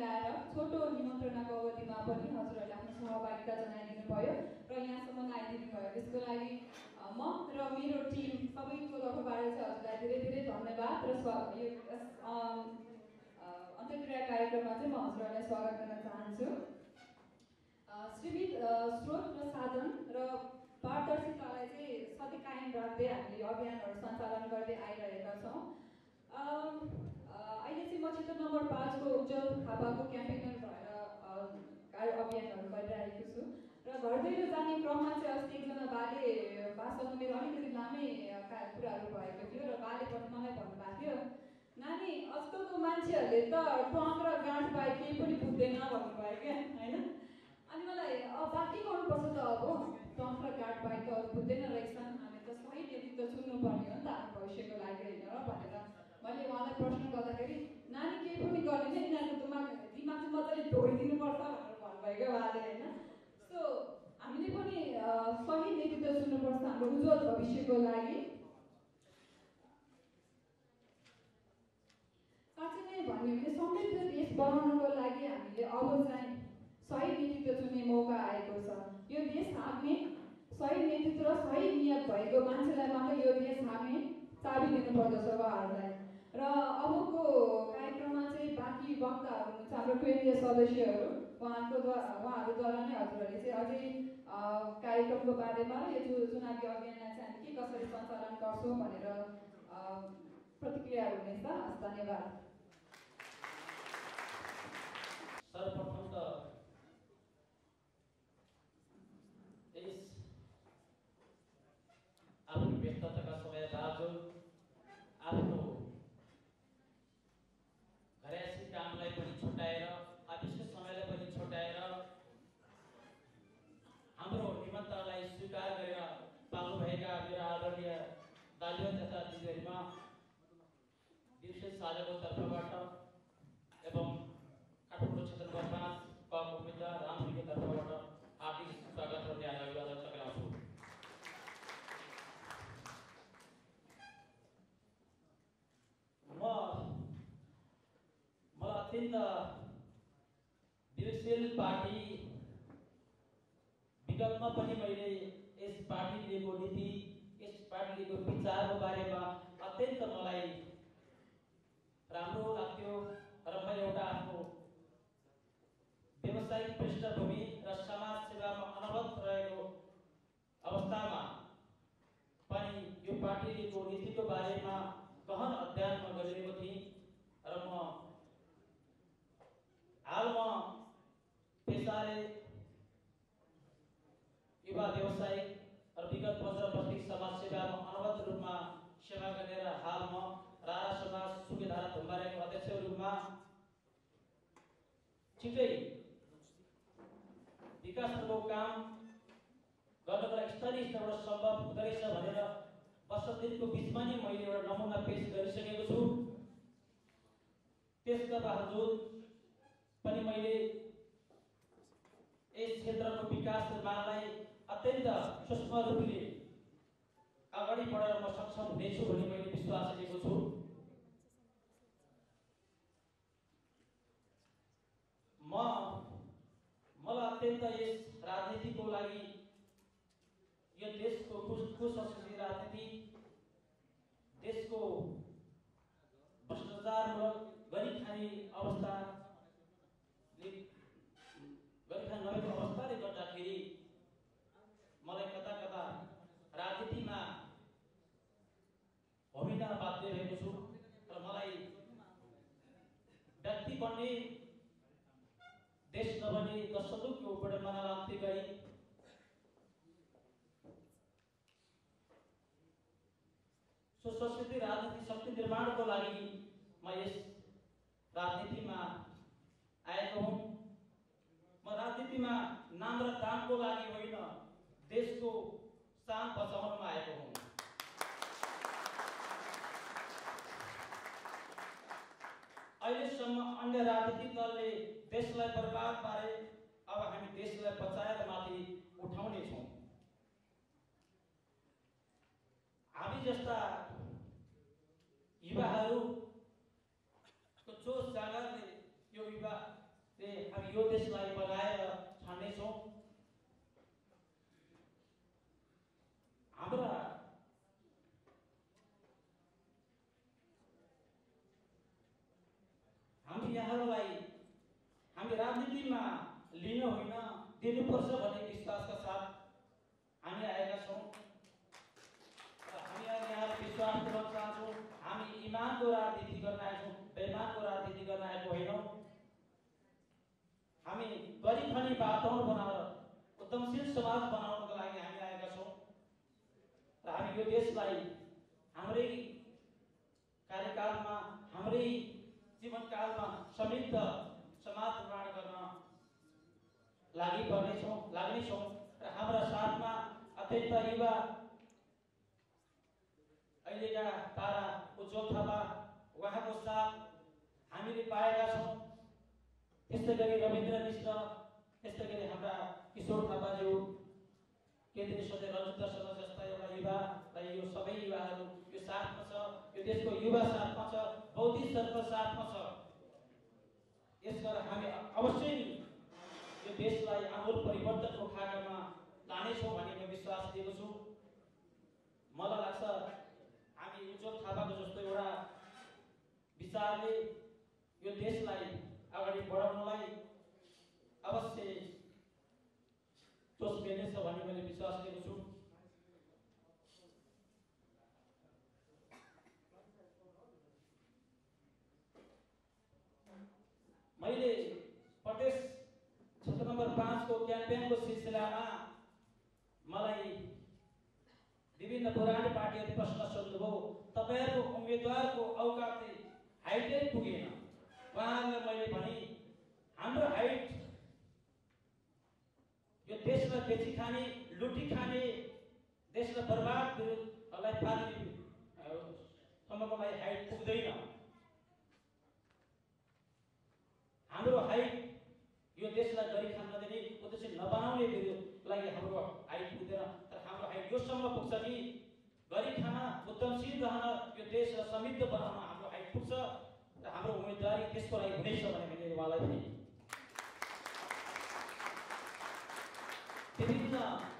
मिलाएर छोटो निमन्त्रणाको अवधिमा पनि हजुरहरूले आफ्नो सहभागिता जनाइदिनु भयो र यहाँसम्म आइदिनु भयो। त्यसको लागि म र मेरो टिम सबैको तर्फबाट चाहिँ हजुरलाई धेरै धेरै धन्यवाद र यो अन्तर्क्रिया कार्यक्रममा चाहिँ म हजुरहरूलाई स्वागत गर्न चाहन्छु। सीमित स्रोत र साधन र पारदर्शितालाई चाहिँ सधैँ कायम राख्दै हामीले अभियानहरू सञ्चालन गर्दै आइरहेका छौँ। अहिले चाहिँ म क्षेत्र नम्बर 5 को उज्जवल थापाको क्याम्पेनर भएर अभियानहरू गरिरहेको छु र घर दैलो जाने क्रममा चाहिँ अस्ति एकजना बासँग मेरो अलिकति लामै कुराहरू भएको थियो र बाले पनि मलाई भन्नुभएको थियो, नानी आजकलको मान्छेहरूले त ट्वाङ र गाँठ बाहेक केही पनि बुझ्दैन भन्नुभयो क्या, होइन? अनि मलाई बाँकी गर्नुपर्छ त, अब ट्वाङ र गाँठ बाहेक त अरू बुझ्दैन रहेछन्, हामी त सही नेतृत्व चुन्नुपर्ने हो नि त आफ्नो भविष्यको लागि, होइन र भनेर मैले उहाँलाई प्रश्न गर्दाखेरि नानी केही पनि गर्दैन, यिनीहरूको दिमाग चाहिँ मजाले धोइदिनुपर्छ भनेर भन्नुभयो क्या उहाँले, होइन? सो हामीले पनि सही नेतृत्व चुन्नुपर्छ हाम्रो उज्जवल भविष्यको लागि। साँच्चै नै भन्यो भने समृद्ध देश बनाउनको लागि हामीले अब चाहिँ सही नेतृत्व चुन्ने मौका आएको छ। यो देश हाँक्ने सही नेतृत्व र सही नियत भएको मान्छेलाई मात्रै यो देश हाँक्ने चाबी दिनुपर्दछ उहाँहरूलाई। र अबको कार्यक्रममा चाहिँ बाँकी वक्ताहरू हुनुहुन्छ हाम्रो केन्द्रीय सदस्यहरू, उहाँहरूद्वारा नै हजुरहरूले चाहिँ अझै कार्यक्रमको बारेमा र यो चुनावी अभियानलाई चाहिँ हामी के कसरी सञ्चालन गर्छौँ भनेर प्रतिक्रियाहरू हुनेछ। हस्, धन्यवाद। सर्वप्रथम त यस आफ्नो व्यस्तताका समय बावजुद आफ्नो घरेसी कामलाई पनि छुट्याएर अफिसको समयलाई पनि छुट्याएर हाम्रो निमन्त्रणालाई स्वीकार गरेर पाल्नुभएका मेरा आदरणीय दाजु तथा दिदीहरूमा विशेष साझाको तर्फबाट एवं काठमाडौँ क्षेत्र नम्बर 5 का उम्मेदवार रामपुरीको तर्फबाट हार्दिक स्वागत र न्याय अभिवादन टक्राउँछु। मलाई अत्यन्त विवेकशील पार्टी विगतमा पनि मैले यस पार्टीले लिएको नीति, यस पार्टीले लिएको विचारको बारेमा अत्यन्त मलाई राम्रो लाग्थ्यो र मैले एउटा आफ्नो व्यावसायिक पृष्ठभूमि र समाज सेवामा अनवरत रहेको अवस्थामा पनि यो पार्टीको नीतिको बारेमा गहन अध्ययन गरिरहेको थिएँ र हालमा पेसाले युवा व्यवसायिक र विगत वर्षदेखि समाज सेवामा अनवरत रूपमा सेवा गरेर हालमा रारा समाज सुकेधारा धुम्बारेको अध्यक्षको रूपमा छिटै विकासको काम गर्नको लागि स्थानीय स्तरबाट सम्भव हुँदो रहेछ भनेर वर्ष दिनको बिचमा नै मैले एउटा नमुना पेश गरिसकेको छु। त्यसका बावजुद पनि मैले यस क्षेत्रको विकास निर्माणलाई अत्यन्त सूक्ष्म रूपले अगाडि बढाउन म सक्षम हुनेछु भन्ने मैले विश्वास लिएको छु। मलाई अत्यन्त यस राजनीतिको लागि यो देशको कुसंस्कृति राजनीति, देशको भ्रष्टाचारमूलक गरी खाने नभएको अवस्थाले गर्दाखेरि मलाई कता कता राजनीतिमा भूमिन बाध्य भएको छु र मलाई व्यक्ति बन्ने देश नबन्ने दशकको विडम्बना लाग्दै गई सुसंस्कृति राजनीति शक्ति निर्माणको लागि म यस राजनीतिमा आएको हुँ। म राजनीतिमा नाम र दामको लागि होइन, देशको शान बचाउनमा आएको हुँ। अहिलेसम्म अन्य राजनीतिक दलले देशलाई बर्बाद पारे, अब हामी देशलाई बचाएर माथि उठाउने छौँ। हामी जस्ता युवाहरूको जोस जागरले यो युवा यो देशलाई बनाएर छाड्नेछौँ। हाम्रा हामी यहाँहरूलाई हामी राजनीतिमा लिन होइन दिनुपर्छ भन्ने विश्वासका साथ हामी आएका छौँ। हामी यहाँ विश्वास गर्न चाहन्छौँ हामी इमानको राजनीति गर्न आएका छौँ, बेइमानको राजनीति गर्न आएको होइनौँ। हामी गरिब खाने वातावरण बनाएर उद्यमशील समाज बनाउनको लागि हामी आएका छौँ र हामी यो देशलाई हाम्रै कार्यकालमा हाम्रै जीवनकालमा समृद्ध समाज निर्माण गर्न लाग्नेछौँ र हाम्रा साथमा अत्यन्त युवा अहिलेका तारा उज्जवल थापा उहाँको साथ हामीले पाएका छौँ। त्यस्तै गरी रविन्द्र मिश्र, त्यस्तै गरी हाम्रा किशोर थापाज्यू, केन्द्रीय सदस्य रञ्जित दर्शन जस्ता एउटा युवा र यो सबै युवाहरू यो साथमा छ, यो देशको युवा साथमा छ, बौद्धिक सर्कल साथमा छ। यसबाट हामी अवश्य यो देशलाई आमूल परिवर्तनको खाकामा लानेछौँ भन्ने म विश्वास दिएको छु। मलाई लाग्छ हामी उज्जवल थापाको जस्तो एउटा विचारले यो देशलाई अगाडि बढाउनलाई अवश्य जोस मिल्नेछ भन्ने मैले विश्वास लिएको छु। मैले प्रदेश क्षेत्र नम्बर 5 को क्याम्पेनको सिलसिलामा मलाई विभिन्न पुरानो पार्टीहरूले प्रश्न सोध्नुभयो, तपाईहरुको उम्मेदवारको औकात हाइटै पुगेन। उहाँहरूलाई मैले भने हाम्रो हाइट यो देशलाई बेची खाने, लुटी खाने, देशलाई बर्बादलाई पार्ने सम्मको लागि हाइट पुग्दैन। हाम्रो हाइट यो देशलाई गरी खान नदिने, उद्देश्य नबनाउने लागि हाम्रो हाइट पुग्दैन। तर हाम्रो हाइट योसम्म पुग्छ कि गरी खान, उद्यमशील रहन, यो देशलाई समृद्ध बनाउन हाम्रो हाइट पुग्छ र हाम्रो उम्मेदवारी त्यसको लागि हुनेछ भन्ने मैले उहाँलाई भने। विभिन्न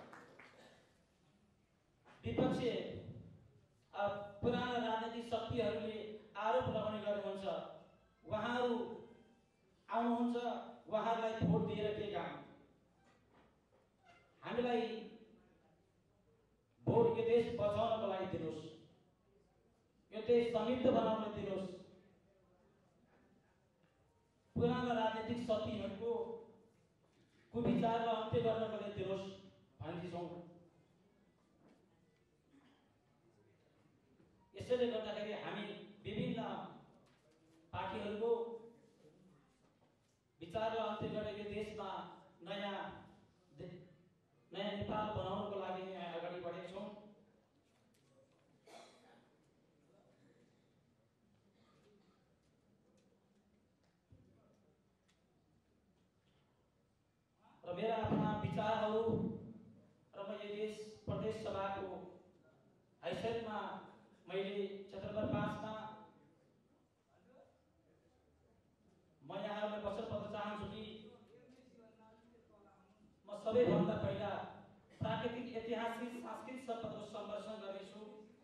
विपक्षी पुराना राजनीतिक शक्तिहरूले आरोप लगाउने गर्नुहुन्छ, उहाँहरू आउनुहुन्छ, उहाँहरूलाई भोट दिएर के काम? हामीलाई भोट यो देश बचाउनको लागि दिनुहोस्, यो देश समृद्ध बनाउन दिनुहोस्। पुराना राजनीतिक शक्तिहरूको कुविचारलाई अन्त्य गर्नको लागि दिनुहोस् भन्दैछौँ। यसैले गर्दाखेरि हामी विभिन्न पार्टीहरूको विचारलाई अन्त्य गरेर यो देशमा नयाँ नेपाल बनाउनको लागि अगाडि बढेका छौँ। र मेरा आफ्ना विचारहरू र म यो देश प्रदेश सभाको हैसियतमा मैले क्षेत्र नम्बर 5 मा म यहाँहरूलाई वचन पत्र चाहन्छु कि म सबैभन्दा पहिला प्राकृतिक, ऐतिहासिक, सांस्कृतिक सम्पदाको संरक्षण गर्नेछु।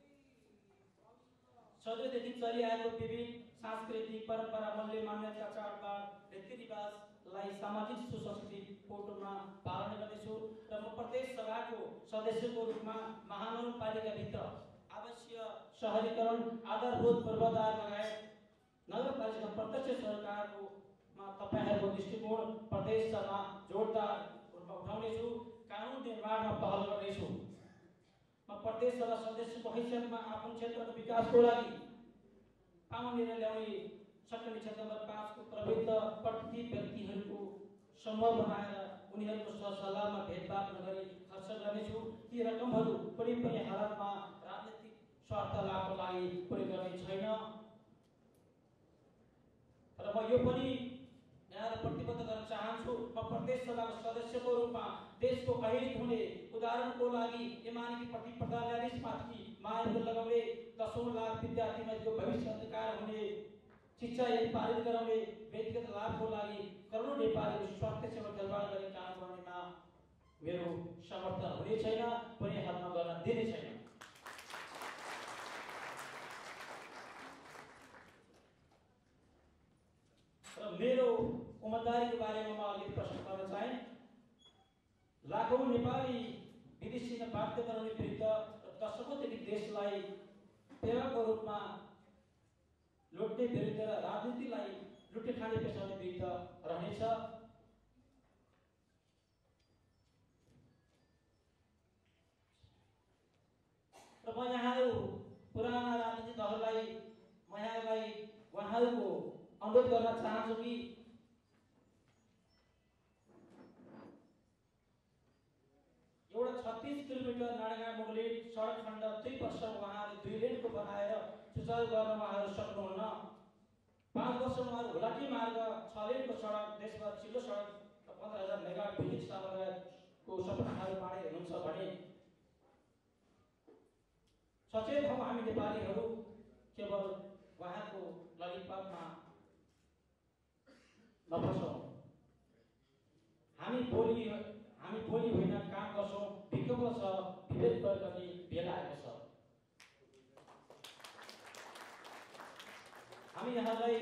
सदैवदेखि चलिआएको विभिन्न सांस्कृतिक परम्परा, मूल्य, मान्यता, चाडबाड, रीतिरिवाजलाई सामाजिक सुसंस्कृति कोटोमा पालन गर्नेछु र म प्रदेश सभाको सदस्यको रूपमा महानगरपालिकाभित्र आवश्यक सहरीकरण, आधारभूत पूर्वाधार लगायत नगरपालिका प्रत्यक्ष सरकारको तपाईहरुको दृष्टिकोण प्रदेश सभा जोडदार रूपमा उठाउनेछु, कानुन निर्माणमा पहल गर्नेछु। म प्रदेश सभा सदस्यको हैसियतमा आफ्नो क्षेत्रको विकासको लागि पाउने निर्णय ल्याउने सक्ने क्षेत्र नम्बर 5 को प्रवृत्त प्रत्येक व्यक्तिहरूको समूह बनाएर उनीहरूको सरसल्लाहमा भेदभाव नगरी खर्च गर्नेछु। ती रकमहरू कुनै पनि हालतमा राजनीतिक स्वार्थ लाभको लागि प्रयोग गर्ने छैन र म यो पनि यहाँलाई प्रतिबद्ध गर्न चाहन्छु। म प्रदेश सभाको सदस्यको रूपमा देशको अहित हुने, उदाहरणको लागि इमानी प्रतिस्पर्धा न्यायाधीशमाथि माइलहरू लगाउने, 10औं लाख विद्यार्थीमाथिको भविष्य अधिकार हुने, शिक्षा ऐन पारित गराउने, व्यक्तिगत लाभको लागि करोडौं नेपालीहरू मेरो समर्थन हुने छैन, कुनै हातमा गर्न दिने छैन। र मेरो उम्मेदवारीको बारेमा म अलिकति प्रश्न गर्न चाहे। लाखौं नेपाली विदेशी बाध्य गराउने विरुद्ध दशकौंदेखि देशलाई सेवाको रूपमा लुट्ने विरुद्ध र राजनीतिलाई लुट्ने खाने पेसाउने विरुद्ध रहनेछ। र म यहाँहरू पुराना राजनीतिक दलहरूलाई म यहाँलाई उहाँहरूको अनुरोध गर्न चाहन्छु कि एउटा 36 किलोमिटर नारायण मुगली सडक खण्ड 2 वर्ष उहाँहरूले 2 लेनको बनाएर सुचारू गर्न उहाँहरू सक्नुहुन्न। 5 वर्ष उहाँहरू हुलाकी मार्ग 6 लेनको सडक देशभर चिल्लो सडक 15,000 मेगावाट बिजुली सामग्रीको सपनाहरू बाँडेर हुनुहुन्छ भने सचेत हौं हामी नेपालीहरू, केवल उहाँको ललितपातमा नफसौं। हामी बोली होइन काम गर्छौं। विकल्प छ, विभेद गर्ने बेला आएको छ। हामी यहाँलाई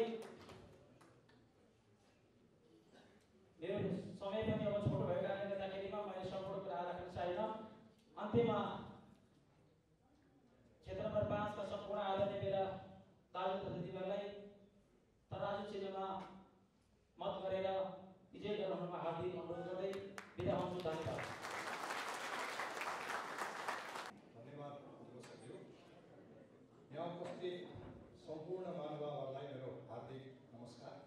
मेरो समय पनि अब छोटो भएको कारणले गर्दाखेरिमा मैले सम्पूर्ण कुरा राख्न चाहिन। अन्त्यमा क्षेत्र नम्बर 5 का सम्पूर्ण आदरणीय मेरा दाजु तथा दिदीबहिनीलाई तराजु चिन्हमा मत गरेर विजय गराउनमा हार्दिक अनुरोध गर्दै बिदा हुन्छु। धन्यवाद। धन्यवाद सक्यो। यहाँ उपस्थित सम्पूर्ण महानुभावहरूलाई मेरो हार्दिक नमस्कार।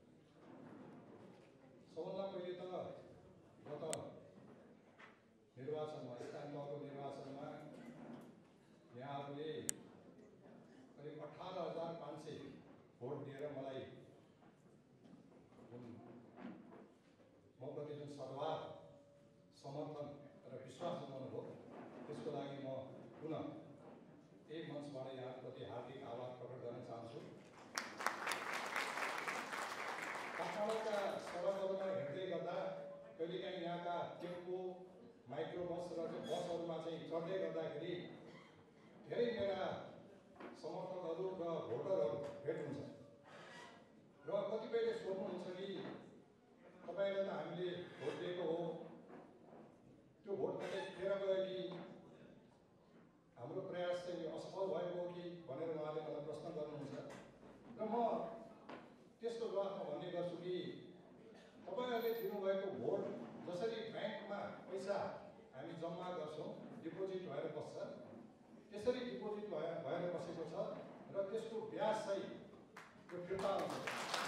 सबभन्दा पहिले त गत निर्वाचनमा स्थानीय तहको निर्वाचनमा यहाँहरूले करिब 18,500 भोट दिएर मलाई मप्रति जुन सद्भाव, समर्थन र विश्वास जनाउनुभयो त्यसको लागि म पुनः यही मञ्चबाट यहाँप्रति हार्दिक आभार प्रकट गर्न चाहन्छु। काठमाडौँका सडकहरूमा हिँड्दै गर्दा कहिलेकाहीँ यहाँका टेम्पो, माइक्रोबस र बसहरूमा चाहिँ चढ्दै गर्दाखेरि धेरै मेरा समर्थकहरू र भोटरहरू भेट हुन्छ र कतिपयले सोध्नुहुन्छ कि तपाईँलाई त हामीले भोट दिएको हो, त्यो भोट कतै फेर गयो कि हाम्रो प्रयास चाहिँ असफल भएको हो कि भनेर उहाँले मलाई प्रश्न गर्नुहुन्छ। र म त्यसको जवाफमा भन्ने गर्छु कि तपाईँहरूले दिनुभएको भोट जसरी ब्याङ्कमा पैसा हामी जम्मा गर्छौँ, डिपोजिट भएर बस्छ, त्यसरी डिपोजिट भएर बसेको छ र त्यसको ब्याज चाहिँ त्यो फिर्ता हुन्छ।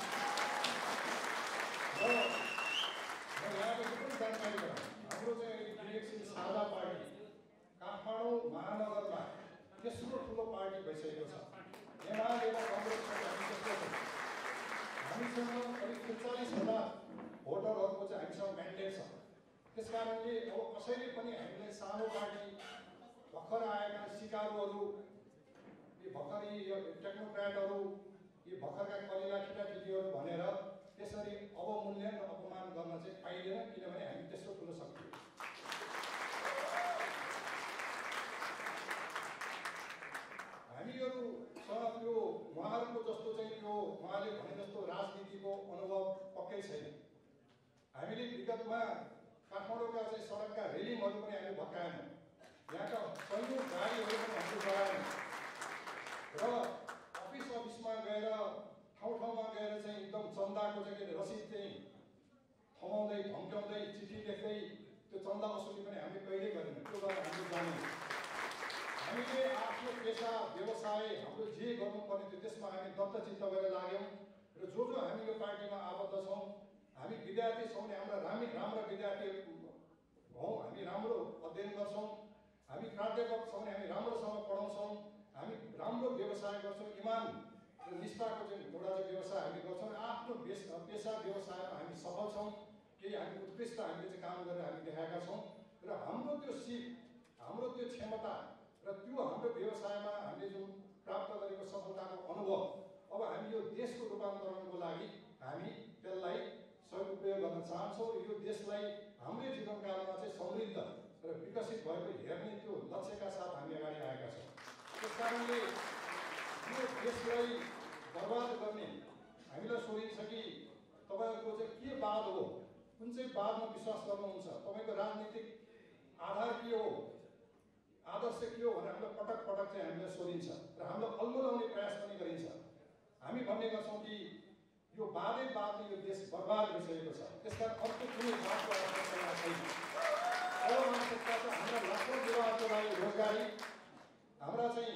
र म यहाँको पनि जानकारी गराउँ, हाम्रो चाहिँ विवेकशील साझा पार्टी काठमाडौँ महानगरमा तेस्रो ठुलो पार्टी भइसकेको छ। एमाले र कङ्ग्रेसको हामी तेस्रो छौँ। हामीसँग करिब 43,000 भोटरहरूको चाहिँ हामीसँग म्यान्डेट छ। त्यस कारणले अब कसैले पनि हामीलाई सानो पार्टी, भर्खर आएका सिकारुहरू, यी भर्खरै टेक्नोक्राटहरू, यी भर्खरका कलिला केटाकेटीहरू भनेर त्यसरी अवमूल्यन र अपमान गर्न चाहिँ पाइँदैन, किनभने हामी त्यस्तो ठुलो शक्ति हो। हामीहरूसँग त्यो उहाँहरूको जस्तो चाहिँ त्यो उहाँले भने जस्तो राजनीतिको अनुभव पक्कै छैन। हामीले विगतमा काठमाडौँका चाहिँ सडकका रेलिङहरू पनि हामीले भत्काएनौँ, यहाँका कैयौँ गाडीहरू पनि हामीले चलाएनौँ र अफिसमा गएर ठाउँ गएर चाहिँ एकदम चन्दाको चाहिँ रसिद चाहिँ थमाउँदै धम्क्याउँदै चिठी लेख्दै त्यो चन्दा वसुली पनि हामीले कहिल्यै गरेनौँ। त्यो गरेर हामीले जान्यौँ। हामीले आफ्नो पेसा व्यवसाय हाम्रो जे गर्नुपर्ने थियो त्यसमा हामी दत्तचित्त भएर लाग्यौँ र जो हामी यो पार्टीमा आबद्ध छौँ, हामी विद्यार्थी छौँ भने हाम्रा राम्रा विद्यार्थी हौँ, हामी राम्रो अध्ययन गर्छौँ, हामी प्राध्यापक छौँ भने हामी राम्रोसँग पढाउँछौँ, हामी राम्रो व्यवसाय गर्छौँ, इमान र निष्ठाको चाहिँ एउटा चाहिँ व्यवसाय हामी गर्छौँ। आफ्नो पेसा व्यवसायमा हामी सफल छौँ, केही हामी उत्कृष्ट हामीले चाहिँ काम गरेर हामी देखाएका छौँ र हाम्रो त्यो सिप, हाम्रो त्यो क्षमता र त्यो हाम्रो व्यवसायमा हामीले जुन प्राप्त गरेको सफलताको अनुभव अब हामी यो देशको रूपान्तरणको लागि हामी त्यसलाई सदुपयोग गर्न गर्न चाहन्छौँ। यो देशलाई हाम्रै जीवनकालमा चाहिँ समृद्ध र विकसित भएको हेर्ने त्यो लक्ष्यका साथ हामी अगाडि आएका छौँ। त्यस कारणले यो देशलाई बर्बाद गर्ने हामीलाई सोधिन्छ कि तपाईँहरूको चाहिँ के वाद हो, कुन चाहिँ वादमा विश्वास गर्नुहुन्छ, तपाईँको राजनीतिक आधार के हो, आदर्श के हो भनेर हामीलाई पटक पटक चाहिँ हामीलाई सोधिन्छ र हामीलाई अल्मलाउने प्रयास पनि गरिन्छ। हामी भन्ने गर्छौँ कि यो वादै वादले यो देश बर्बाद भइसकेको छ। त्यसकारण अर्को कुनै वादको आवश्यकता छैन। अब आवश्यकता छ हाम्रा लाखौँ युवाहरूको लागि रोजगारी, हाम्रा चाहिँ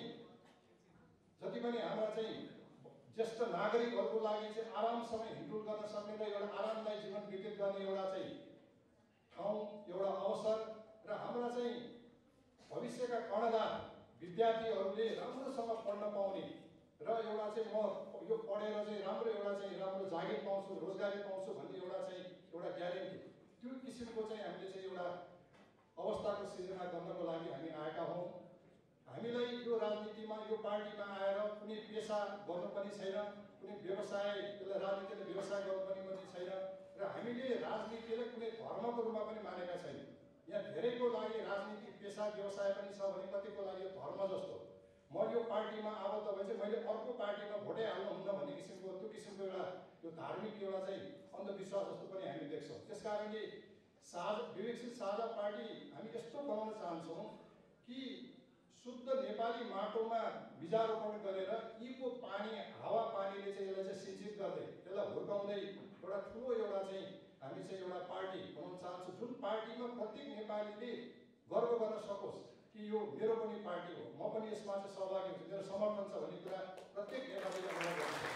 जति पनि हाम्रा चाहिँ ज्येष्ठ नागरिकहरूको लागि चाहिँ आरामसँग हिँडडुल गर्न सक्ने र एउटा आरामदायी जीवन व्यतीत गर्ने एउटा चाहिँ ठाउँ, एउटा अवसर र हाम्रा चाहिँ भविष्यका कर्णधार विद्यार्थीहरूले राम्रोसँग पढ्न पाउने र एउटा चाहिँ म यो पढेर चाहिँ राम्रो जागिर पाउँछु, रोजगारी पाउँछु भन्ने एउटा ग्यारेन्टी, त्यो किसिमको चाहिँ हामीले चाहिँ एउटा अवस्थाको सृजना गर्नको लागि हामी आएका हौँ। हामीलाई यो राजनीतिमा यो पार्टीमा आएर कुनै पेसा गर्नु पनि छैन, कुनै व्यवसाय त्यसलाई राजनीतिले व्यवसाय गर्नु पनि छैन र हामीले राजनीतिलाई कुनै धर्मको रूपमा पनि मानेका छैन। यहाँ धेरैको लागि राजनीति पेसा व्यवसाय पनि छ भने कतिको लागि धर्म जस्तो म यो पार्टीमा आबद्ध भए चाहिँ मैले अर्को पार्टीमा भोटै हाल्नुहुन्न भन्ने किसिमको त्यो किसिमको एउटा यो धार्मिक एउटा चाहिँ अन्धविश्वास जस्तो पनि हामी देख्छौँ। त्यस कारणले विवेकशील साझा पार्टी हामी यस्तो बनाउन चाहन्छौँ कि शुद्ध नेपाली माटोमा बिजारोपण गरेर यीको पानी हावा पानीले चाहिँ यसलाई चाहिँ सिंचित गर्दै त्यसलाई हुर्काउँदै एउटा ठुलो एउटा चाहिँ हामी चाहिँ एउटा पार्टी बनाउन चाहन्छौँ, जुन पार्टीमा प्रत्येक नेपालीले गर्व गर्न सकोस् कि यो मेरो पनि पार्टी हो, म पनि यसमा चाहिँ सहभागी हुन्छु, मेरो समर्थन छ भन्ने कुरा प्रत्येक नेपालीले अनुभव गर्न सक्छ।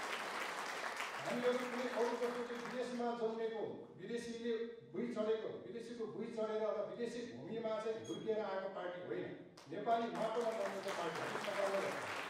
हामीहरू कुनै अरू जस्तो चाहिँ विदेशमा जन्मेको, विदेशीले भुइँ चढेको, विदेशीको भुइँ चढेर र विदेशी भूमिमा चाहिँ हुर्किएर आएको पार्टी होइन, नेपाली माटोमा जन्मेको पार्टी हामी सरकारले।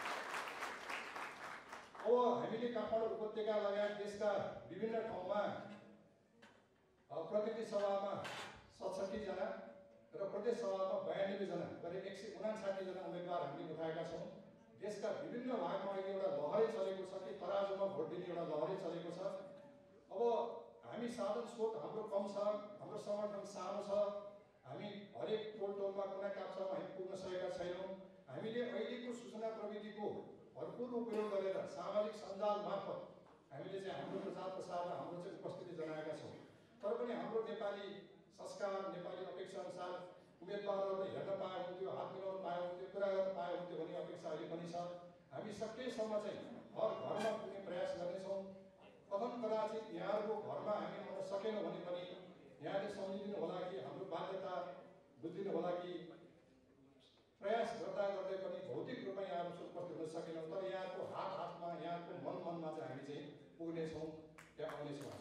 अब हामीले काठमाडौँ उपत्यका लगायत देशका विभिन्न ठाउँमा प्रतिनिधि सभामा 67 जना र प्रदेश सभामा 92 जना गरी 159 जना उम्मेदवार हामीले उठाएका छौँ। देशका विभिन्न भागमा अहिले एउटा लहरै चलेको छ कि तराजुमा भोट दिने एउटा लहरै चलेको छ। अब हामी साधन स्रोत हाम्रो कम छ, हाम्रो समर्थन सानो छ, हामी हरेक टोल टोलमा कुना काप्चामा हामी पुग्न सकेका छैनौँ। हामीले अहिलेको सूचना प्रविधिको भरपुर उपयोग गरेर सामाजिक सञ्जाल मार्फत हामीले चाहिँ हाम्रो प्रचार प्रसारमा हाम्रो चाहिँ उपस्थिति जनाएका छौँ। तर पनि हाम्रो नेपाली संस्कार, नेपाली अपेक्षा अनुसार उम्मेदवारहरूलाई हेर्न पाए हुन्थ्यो, हात मिलाउन पाए हुन्थ्यो, कुरा गर्न पाए हुन्थ्यो भन्ने अपेक्षा अहिले पनि छ। हामी सकेसम्म चाहिँ हर घरमा पुग्ने प्रयास गर्नेछौँ। कथन कदाचित यहाँहरूको घरमा हामी आउन सकेनौँ भने पनि यहाँले सम्झिदिनु होला कि हाम्रो बाध्यता बुझिदिनु होला कि प्रयास गर्दा गर्दै पनि भौतिक रूपमा यहाँहरू उपस्थित हुन सकेनौँ, तर यहाँको हातमा यहाँको मनमा चाहिँ हामी चाहिँ पुग्नेछौँ, त्यहाँ आउनेछौँ।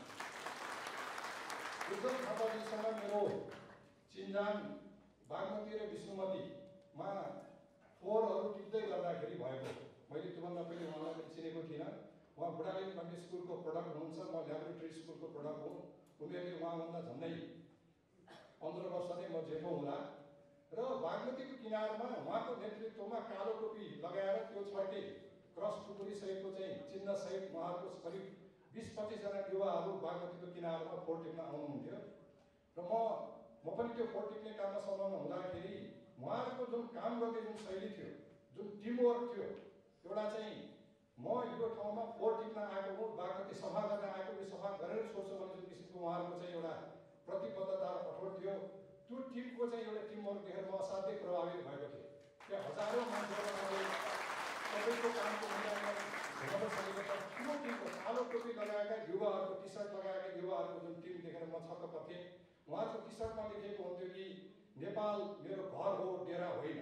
उद्धव थापाजीसँग मेरो चिन्जान बागमती र विष्णुमतीमा फोहोरहरू टिप्दै गर्दाखेरि भएको, मैले त्योभन्दा पहिले उहाँलाई पनि चिनेको थिइनँ। उहाँ बुढालिङ कन्भेन्ट स्कुलको प्रडक्ट हुनुहुन्छ, म ल्याबोरेटरी स्कुलको प्रडक्ट हुँ। उमेरले उहाँभन्दा झन्डै 15 वर्ष नै म जेठो होला र बागमतीको किनारमा उहाँको नेतृत्वमा कालो टोपी लगाएर त्यो छड्के क्रस टुकुरी सहितको चाहिँ चिन्ह सहित उहाँहरूको करिब 20-25 जना युवाहरू बागमतीको किनारमा फोहोर टिप्न आउनुहुन्थ्यो र म पनि त्यो फोहोर टिप्ने काममा संलग्न हुँदाखेरि उहाँहरूको जुन काम गर्ने जुन शैली थियो, जुन टिमवर्क थियो, एउटा चाहिँ म यो ठाउँमा फोहोर टिप्न आएको हुँ, बागमती सफा गर्न आएको, यो सफा गरेर छोड्छु भन्ने जुन किसिमको उहाँहरूको चाहिँ एउटा प्रतिबद्धता र कठोर थियो, त्यो टिमको चाहिँ एउटा टिमवर्क देखेर म असाध्यै प्रभावित भएको थिएँ। त्यहाँ हजारौँ मान्छेहरू सबैको कामको मूल्याङ्कन हुन सकेको छ। त्यो टिमको कालो टोपी लगाएका युवाहरूको टी सर्ट लगाएका युवाहरूको जुन टिम देखेर म छक्क पर्थेँ। उहाँको टी सर्टमा लेखेको हुन्थ्यो कि नेपाल मेरो घर हो, डेरा होइन।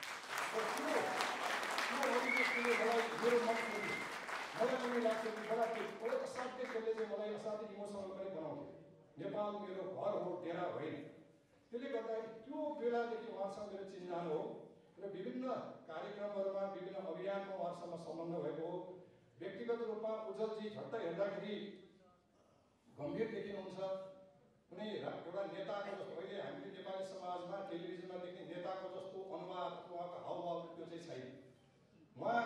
मलाई मेरो मन पुग्यो, मलाई पनि लाग्थ्यो कि बडा असाध्यै त्यसले चाहिँ मलाई असाध्यै इमोसनल पनि बनाउँथ्यो। नेपाल मेरो घर हो, डेरा होइन। त्यसले गर्दाखेरि त्यो बेलादेखि उहाँसँग मेरो चिन्जान हो र विभिन्न कार्यक्रमहरूमा विभिन्न अभियानमा उहाँसँग सम्बन्ध भएको हो। व्यक्तिगत रूपमा उज्जवलजी झट्ट हेर्दाखेरि गम्भीर देखिनुहुन्छ, कुनै एउटा नेताको जस्तो। अहिले हामीले नेपाली समाजमा टेलिभिजनमा देख्ने नेताको जस्तो अनुहार उहाँको हावभाव त्यो चाहिँ छैन। उहाँ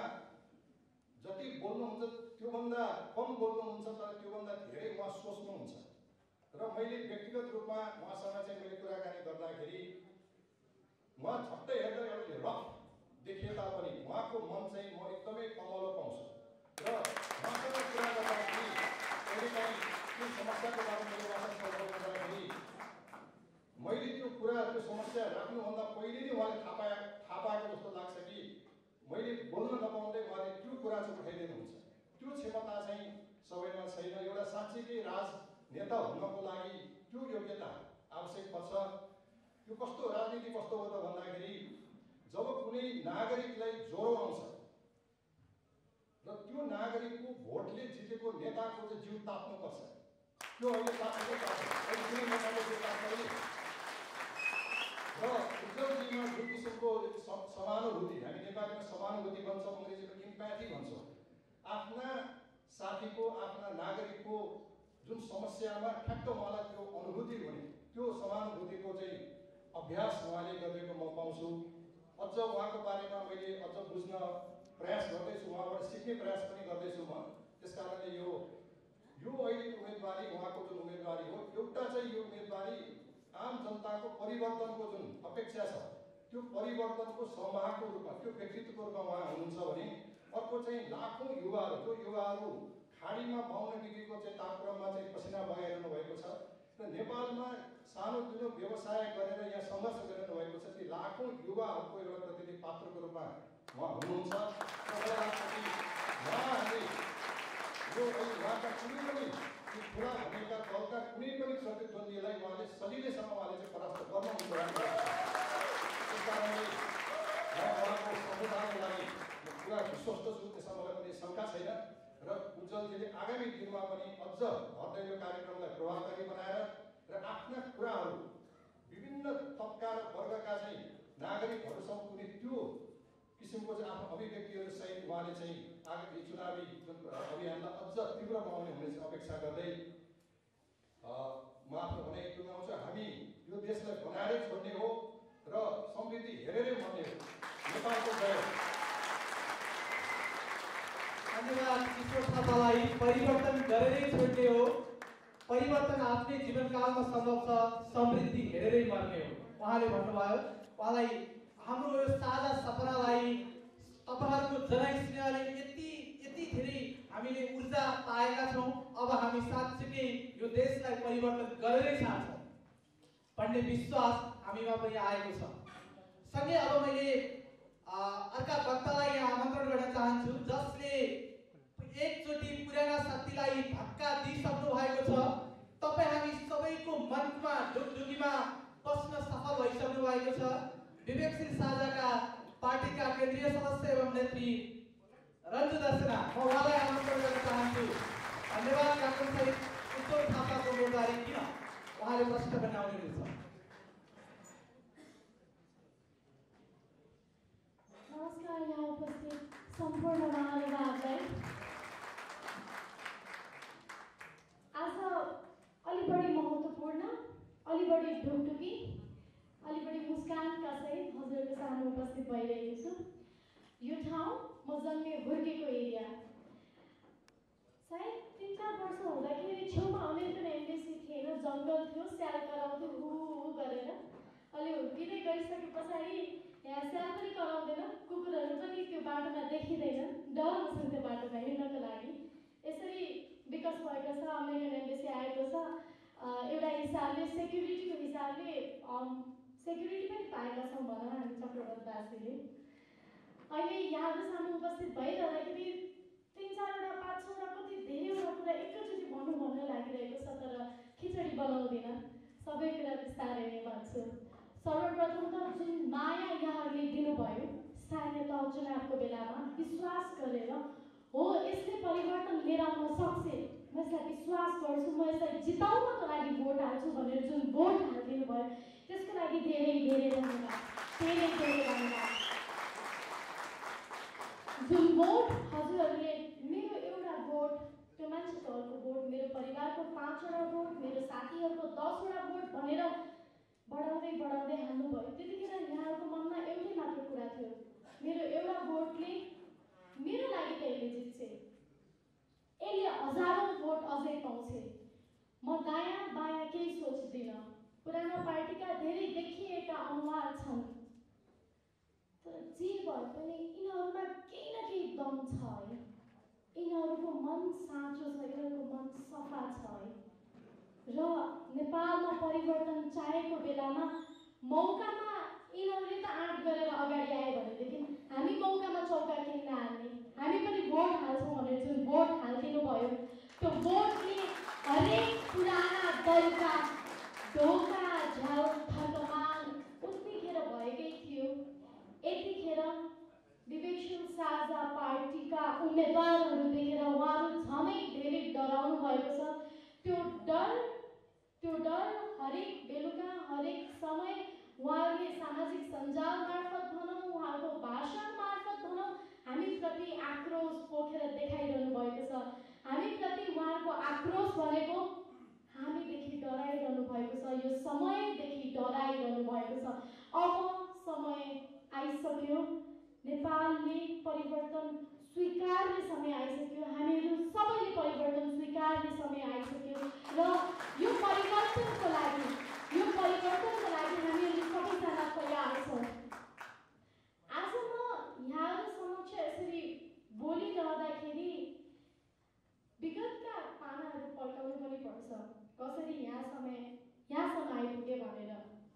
जति बोल्नुहुन्छ त्योभन्दा कम बोल्नुहुन्छ, तर त्योभन्दा धेरै उहाँ सोच्नुहुन्छ र मैले व्यक्तिगत रूपमा उहाँसँग चाहिँ मैले कुराकानी गर्दाखेरि उहाँ झट्टै हेर्दा एउटा रफ देखिए तापनि उहाँको मन चाहिँ म एकदमै कमलो पाउँछु र उहाँसँग कुरा गर्दाखेरि कहिलेकाहीँ त्यो समस्याको बारेमा मैले उहाँसँग छलफल गर्दाखेरि मैले त्यो कुरा त्यो समस्या राख्नुभन्दा पहिले नै उहाँले थाहा पाएको जस्तो लाग्छ कि मैले बोल्न नपाउँदै उहाँले त्यो कुरा चाहिँ उठाइदिनुहुन्छ। त्यो क्षमता चाहिँ सबैमा छैन। एउटा साँच्चीकै राजनेता हुनको लागि त्यो योग्यता आवश्यक पर्छ। त्यो कस्तो राजनीति कस्तो हो त भन्दाखेरि जब कुनै नागरिकलाई ज्वरो आउँछ र त्यो नागरिकको भोटले जितेको नेताको चाहिँ जिउ ताप्नुपर्छ। त्यो अहिले ताप्नु कुनै नेताको जिउ ताप्दैन। र उज्जवलजीमा जुन किसिमको समानुभूति, हामी नेपालीमा समानुभूति भन्छौँ, अङ्ग्रेजीमा इम्प्याथी भन्छौँ, आफ्ना साथीको आफ्ना नागरिकको जुन समस्यामा ठ्याक्क उहाँलाई त्यो अनुभूति हुने, त्यो समानुभूतिको चाहिँ अभ्यास उहाँले गरेको म पाउँछु। अझ उहाँको बारेमा मैले अझ बुझ्न प्रयास गर्दैछु, उहाँबाट सिक्ने प्रयास पनि गर्दैछु म। त्यस कारणले यो अहिलेको उम्मेदवारी, उहाँको जुन उम्मेदवारी हो, एउटा चाहिँ यो उम्मेदवारी आम जनताको परिवर्तनको जुन अपेक्षा छ त्यो परिवर्तनको संवाहको रूपमा, त्यो व्यक्तित्वको रूपमा उहाँ हुनुहुन्छ भने अर्को चाहिँ लाखौँ युवाहरू, जो युवाहरू खाडीमा बाहुन डिग्रीको चाहिँ तापक्रममा चाहिँ पसिना बगाइरहनु भएको छ र नेपालमा सानो ठुलो व्यवसाय गरेर यहाँ सङ्घर्ष गरिरहनु भएको छ, ती लाखौँ युवाहरूको एउटा प्रतिनिधि पात्रको रूपमा उहाँ हुनुहुन्छ। उहाँहरूले यो उहाँका कुनै पनि ठुला भनेका दलका कुनै पनि प्रतिद्वन्दीलाई उहाँले सजिलैसँग उहाँले चाहिँ परास्त गर्नुहुन्छ। त्यस कारणले म उहाँको सफलताको लागि पुरा विश्वस्त छु, त्यसमा मलाई कुनै शङ्का छैन। र उज्जवलजीले आगामी दिनमा पनि अझ भर्दैलो कार्यक्रमलाई प्रभावकारी बनाएर र आफ्ना कुराहरू विभिन्न तबका र वर्गका चाहिँ नागरिकहरूसँग कुनै त्यो किसिमको चाहिँ आफ्नो अभिव्यक्तिहरू सहित उहाँले चाहिँ आगामी चुनावी जुन अभियानलाई अझ तीव्र बनाउने हुने अपेक्षा गर्दै म आफ्नो भनाइ टुङ्गाउँछु। हामी यो देशलाई बनाएरै छोड्ने हो र समृद्धि हेरेरै मर्ने हो। नेपालको जय। धन्यवाद किशोर थापालाई। परिवर्तन गरेरै छोड्ने हो, परिवर्तन आफ्नै जीवनकालमा सम्भव छ, समृद्धि हेरेरै मर्ने हो उहाँले भन्नुभयो। उहाँलाई हाम्रो यो साझा सपनालाई तपाईँहरूको जनस्नेहले यति धेरै हामीले ऊर्जा पाएका छौँ। अब हामी साँच्चै यो देशलाई परिवर्तन गरेरै छाड्छौँ भन्ने विश्वास हामीमा पनि आएको छ। सँगै अब मैले अर्का वक्तालाई यहाँ आमन्त्रण गर्न चाहन्छु, जसले एकचोटि पुराना शक्तिलाई धक्का दिइसक्नु भएको छ। तपाईँ हामी सबैको मनमा ढुकढुकीमा बस्न सफल भइसक्नु भएको छ। विवेकशील साझाका पार्टीका केन्द्रीय सदस्य एवं नेत्री रन्जु दर्शना, म उहाँलाई आमन्त्रण गर्न चाहन्छु। धन्यवाद। डाक्टर साहिब किशोर थापाको उम्मेदवारी किन, उहाँले प्रश्न बनाउने हुनेछ। नमस्कार यहाँ उपस्थित सम्पूर्ण महानुभावलाई। आज अलि बढी महत्त्वपूर्ण, अलि बढी ढुकढुकी, अलि बढी मुस्कानका सहित हजुरको सामु उपस्थित भइरहेको छु। यो ठाउँ म जन्मे हुर्केको एरिया। सायद 3-4 वर्ष हुँदाखेरि छेउमा अमेरिकन एम्बेसी थिएन, जङ्गल थियो, स्याल कराउँथ्यो हु गरेर। अलि हुर्किँदै गइसके पछाडि यहाँ स्याल पनि कराउँदैन, कुकुरहरू पनि त्यो बाटोमा देखिँदैन, डर मसँग त्यो बाटोमा हिँड्नको लागि। यसरी विकास भएको छ, अमेरिकन एम्बेसी आएको छ। एउटा हिसाबले सेक्युरिटीको हिसाबले सेक्युरिटी पनि पाएका छौँ भनौँ हामी चक्रवतवासीले। अहिले यहाँको सामु उपस्थित भइरहँदाखेरि 3-4वटा 5-6वटा कति धेरैवटा कुरा एकैचोटि भन्नु लागिरहेको छ, तर खिचडी बनाउँदिनँ, सबै कुरा बिस्तारै नै भन्छु। सर्वप्रथम त जुन माया यहाँहरूले दिनुभयो स्थानीय तह चुनावको बेलामा विश्वास गरेर, हो यसले परिवर्तन लिएर आउन सक्छ, म यसलाई विश्वास गर्छु, म यसलाई जिताउनको लागि भोट हाल्छु भनेर जुन भोट हालिदिनु भयो त्यसको लागि धेरै धेरै धन्यवाद, धेरै धेरै धन्यवाद। जुन भोट हजुरहरूले, मेरो एउटा भोट, त्यो मान्छेको अर्को भोट, मेरो परिवारको 5वटा भोट, मेरो साथीहरूको 10वटा भोट भनेर बढाउँदै बढाउँदै हाल्नुभयो। त्यतिखेर यहाँहरूको मनमा एउटै मात्र कुरा थियो, मेरो एउटा भोटले मेरो लागि त यसले जित्छे, यसले हजारौँ भोट अझै पाउँछे। म दायाँ बायाँ पुरानो पार्टीका धेरै देखिएका अनुहार छन्, तर जे भए पनि यिनीहरूमा केही न केही दम छ है। यिनीहरूको मन साँचो छ, यिनीहरूको मन सफा छ है। र नेपालमा परिवर्तन चाहेको बेलामा मौकामा यिनीहरूले त आँट गरेर अगाडि आए भनेदेखि हामी मौकामा चौका किन्न हाल्ने, हामी पनि भोट हाल्छौँ भनेर जुन भोट हालिदिनु भयो, त्यो भोटले हरेक पुराना दलका ढोका झ्याउ थर्कमान उतिखेर भएकै थियो। यतिखेर विवेकशील साझा पार्टीका उम्मेदवारहरू देखेर उहाँहरू झनै धेरै डराउनु भएको छ। त्यो डर हरेक बेलुका हरेक समय उहाँहरूले सामाजिक सञ्जाल मार्फत भनौँ, उहाँहरूको भाषण मार्फत भनौँ, हामीप्रति आक्रोश पोखेर देखाइरहनु भएको छ। हामीप्रति उहाँहरूको आक्रोश भनेको हामीदेखि डराइरहनु भएको छ, यो समयदेखि डराइरहनु भएको छ। अब समय आइसक्यो, नेपालले परिवर्तन स्वीकार्ने समय आइसक्यो, हामीहरू सबैले परिवर्तन स्वीकार्ने समय आइसक्यो। र यो परिवर्तनको लागि हामीहरू सबैजना तयार छौँ। आज म यहाँहरू समक्ष यसरी बोलिरहँदाखेरि विगतका पानाहरू पल्टाउनु पनि पर्छ, कसरी यहाँसम्म आइपुगे भनेर।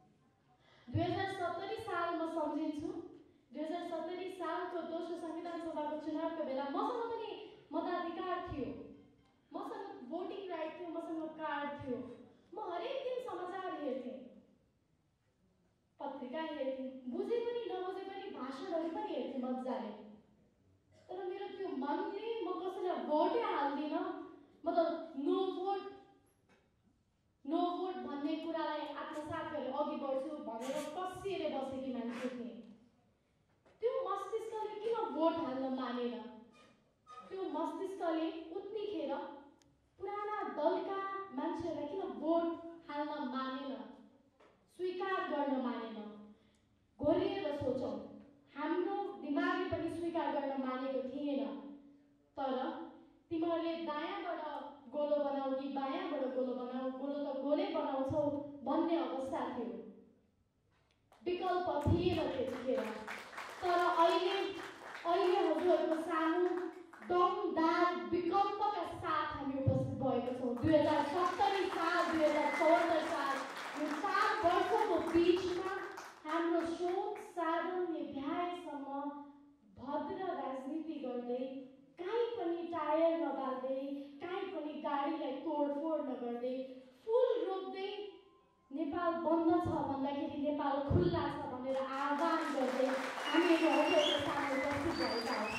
2070 साल म सम्झिन्छु। 2070 सालको दोस्रो संविधान सभाको चुनावको बेला मसँग पनि मताधिकार थियो, मसँग भोटिङ राइट थियो, मसँग कार्ड थियो। म हरेक दिन समाचार हेर्थेँ, पत्रिका हेर्थेँ, बुझे पनि नबुझे पनि भाषणहरू पनि हेर्थेँ मजाले। तर मेरो त्यो मनले म कसैलाई भोटै हाल्दिनँ, म त नो भोट भन्ने कुरालाई आत्मसात गरेर अघि बढ्छु भनेर कसिएर बसेकी मान्छे थिएँ। त्यो मस्तिष्कले किन भोट हाल्न मानेन? त्यो मस्तिष्कले उतिखेर पुराना दलका मान्छेहरूलाई किन भोट हाल्न मानेन, स्वीकार गर्न मानेन? घोरिएर सोचौँ, हाम्रो दिमागले पनि स्वीकार गर्न मानेको थिएन। तर तिमीहरूले दायाँबाट गोलो बनाऊ कि बायाँबाट गोलो बनाऊ, गोलो त गोलै बनाउँछौ भन्ने अवस्था थियो, विकल्प थिएन त्यतिखेर। तर अहिले हजुरहरूको सामु दमदार विकल्पका साथ हामी उपस्थित भएको छौँ। 2070 साल 2074 साल यो 4 वर्षको बिचमा हाम्रो शोक साधनले भ्याएसम्म भद्र राजनीति गर्दै, कहीँ पनि टायर नबाल्दै, कहीँ पनि गाडीलाई तोडफोड नगर्दै, फुल रोप्दै नेपाल बन्द छ भन्दाखेरि नेपाल खुल्ला छ भनेर आह्वान गर्दै हामीहरू हजुरहरूको सामु उपस्थित भएका हौँ।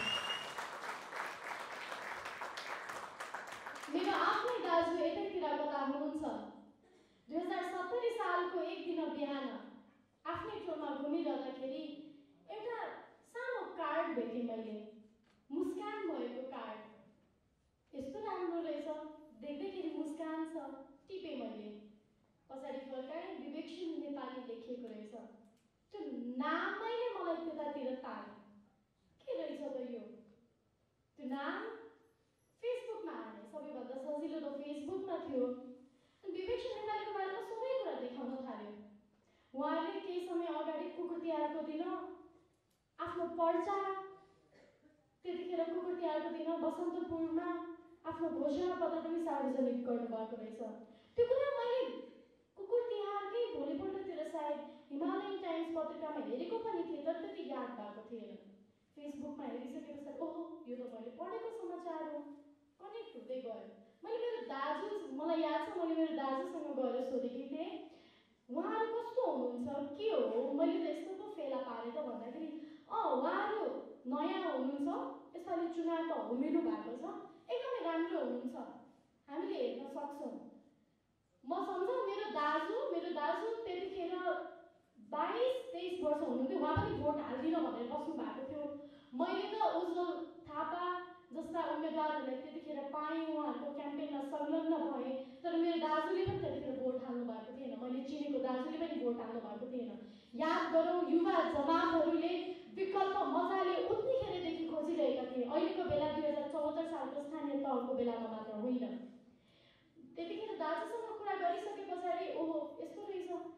मेरो आफ्नै दाजु यतैतिर कता हुनुहुन्छ। 2070 सालको एक दिन बिहान आफ्नै ठाउँमा घुमिरहँदाखेरि एउटा सानो कार्ड भेटेँ मैले, मुस्कान भएको कार्ड। यस्तो राम्रो रहेछ, देख्दैखेरि मुस्कान छ, टिपेँ मैले। पछाडि फर्काएँ, विवेकशील नेपाली लेखिएको रहेछ। त्यो नामै नै मलाई त्यतातिर तार्यो, के रहेछ त यो? त्यो नाम फेसबुकमा हालेँ, सबैभन्दा सजिलो त फेसबुकमा थियो। विवेकशील नेपालीको बारेमा सबै कुरा देखाउन थाल्यो। उहाँले केही समय अगाडि कुकुर तिहारको दिन आफ्नो पर्चा, त्यतिखेर कुकुर तिहारको दिन बसन्तपुरमा आफ्नो घोषणा पत्र पनि सार्वजनिक गर्नुभएको रहेछ। त्यो कुरा मैले कुकुर तिहारकै भोलिपल्टतिर सायद हिमालयन टाइम्स पत्रिकामा हेरेको पनि थिएँ, तर त्यति याद भएको थिएन। फेसबुकमा हेरिसके पछाडि ओहो यो त मैले पढेको समाचार हो, कनेक्ट हुँदै गयो। मलाई मेरो याद छ, मैले मेरो दाजुसँग गएर सोधेकी थिएँ, उहाँहरू कस्तो हुनुहुन्छ, के हो, मैले त यस्तो पो फेला पारेँ त भन्दाखेरि उहाँहरू नयाँ हुनुहुन्छ, यसपालि चुनाव त हुमिनु भएको छ, एकदमै राम्रो हुनुहुन्छ, हामीले हेर्न सक्छौँ। म सम्झौँ मेरो दाजु त्यतिखेर 22-23 वर्ष हुनुहुन्थ्यो, उहाँ पनि भोट हाल्दिनँ भनेर बस्नु भएको थियो। मैले त उज्जवल थापा जस्ता उम्मेदवारहरूलाई त्यतिखेर पाएँ, उहाँहरूको क्याम्पेनमा संलग्न भएँ, तर मेरो दाजुले पनि त्यतिखेर भोट हाल्नु भएको थिएन, मैले चिनेको दाजुले पनि भोट हाल्नु भएको थिएन। याद गरौँ, युवा जमातहरूले विकल्प मजाले उतिखेरदेखि खोजिरहेका थिए, अहिलेको बेला 2074 सालको स्थानीय तहको बेलामा मात्र होइन। त्यतिखेर दाजुसँग कुरा गरिसके पछाडि ओहो यस्तो रहेछ,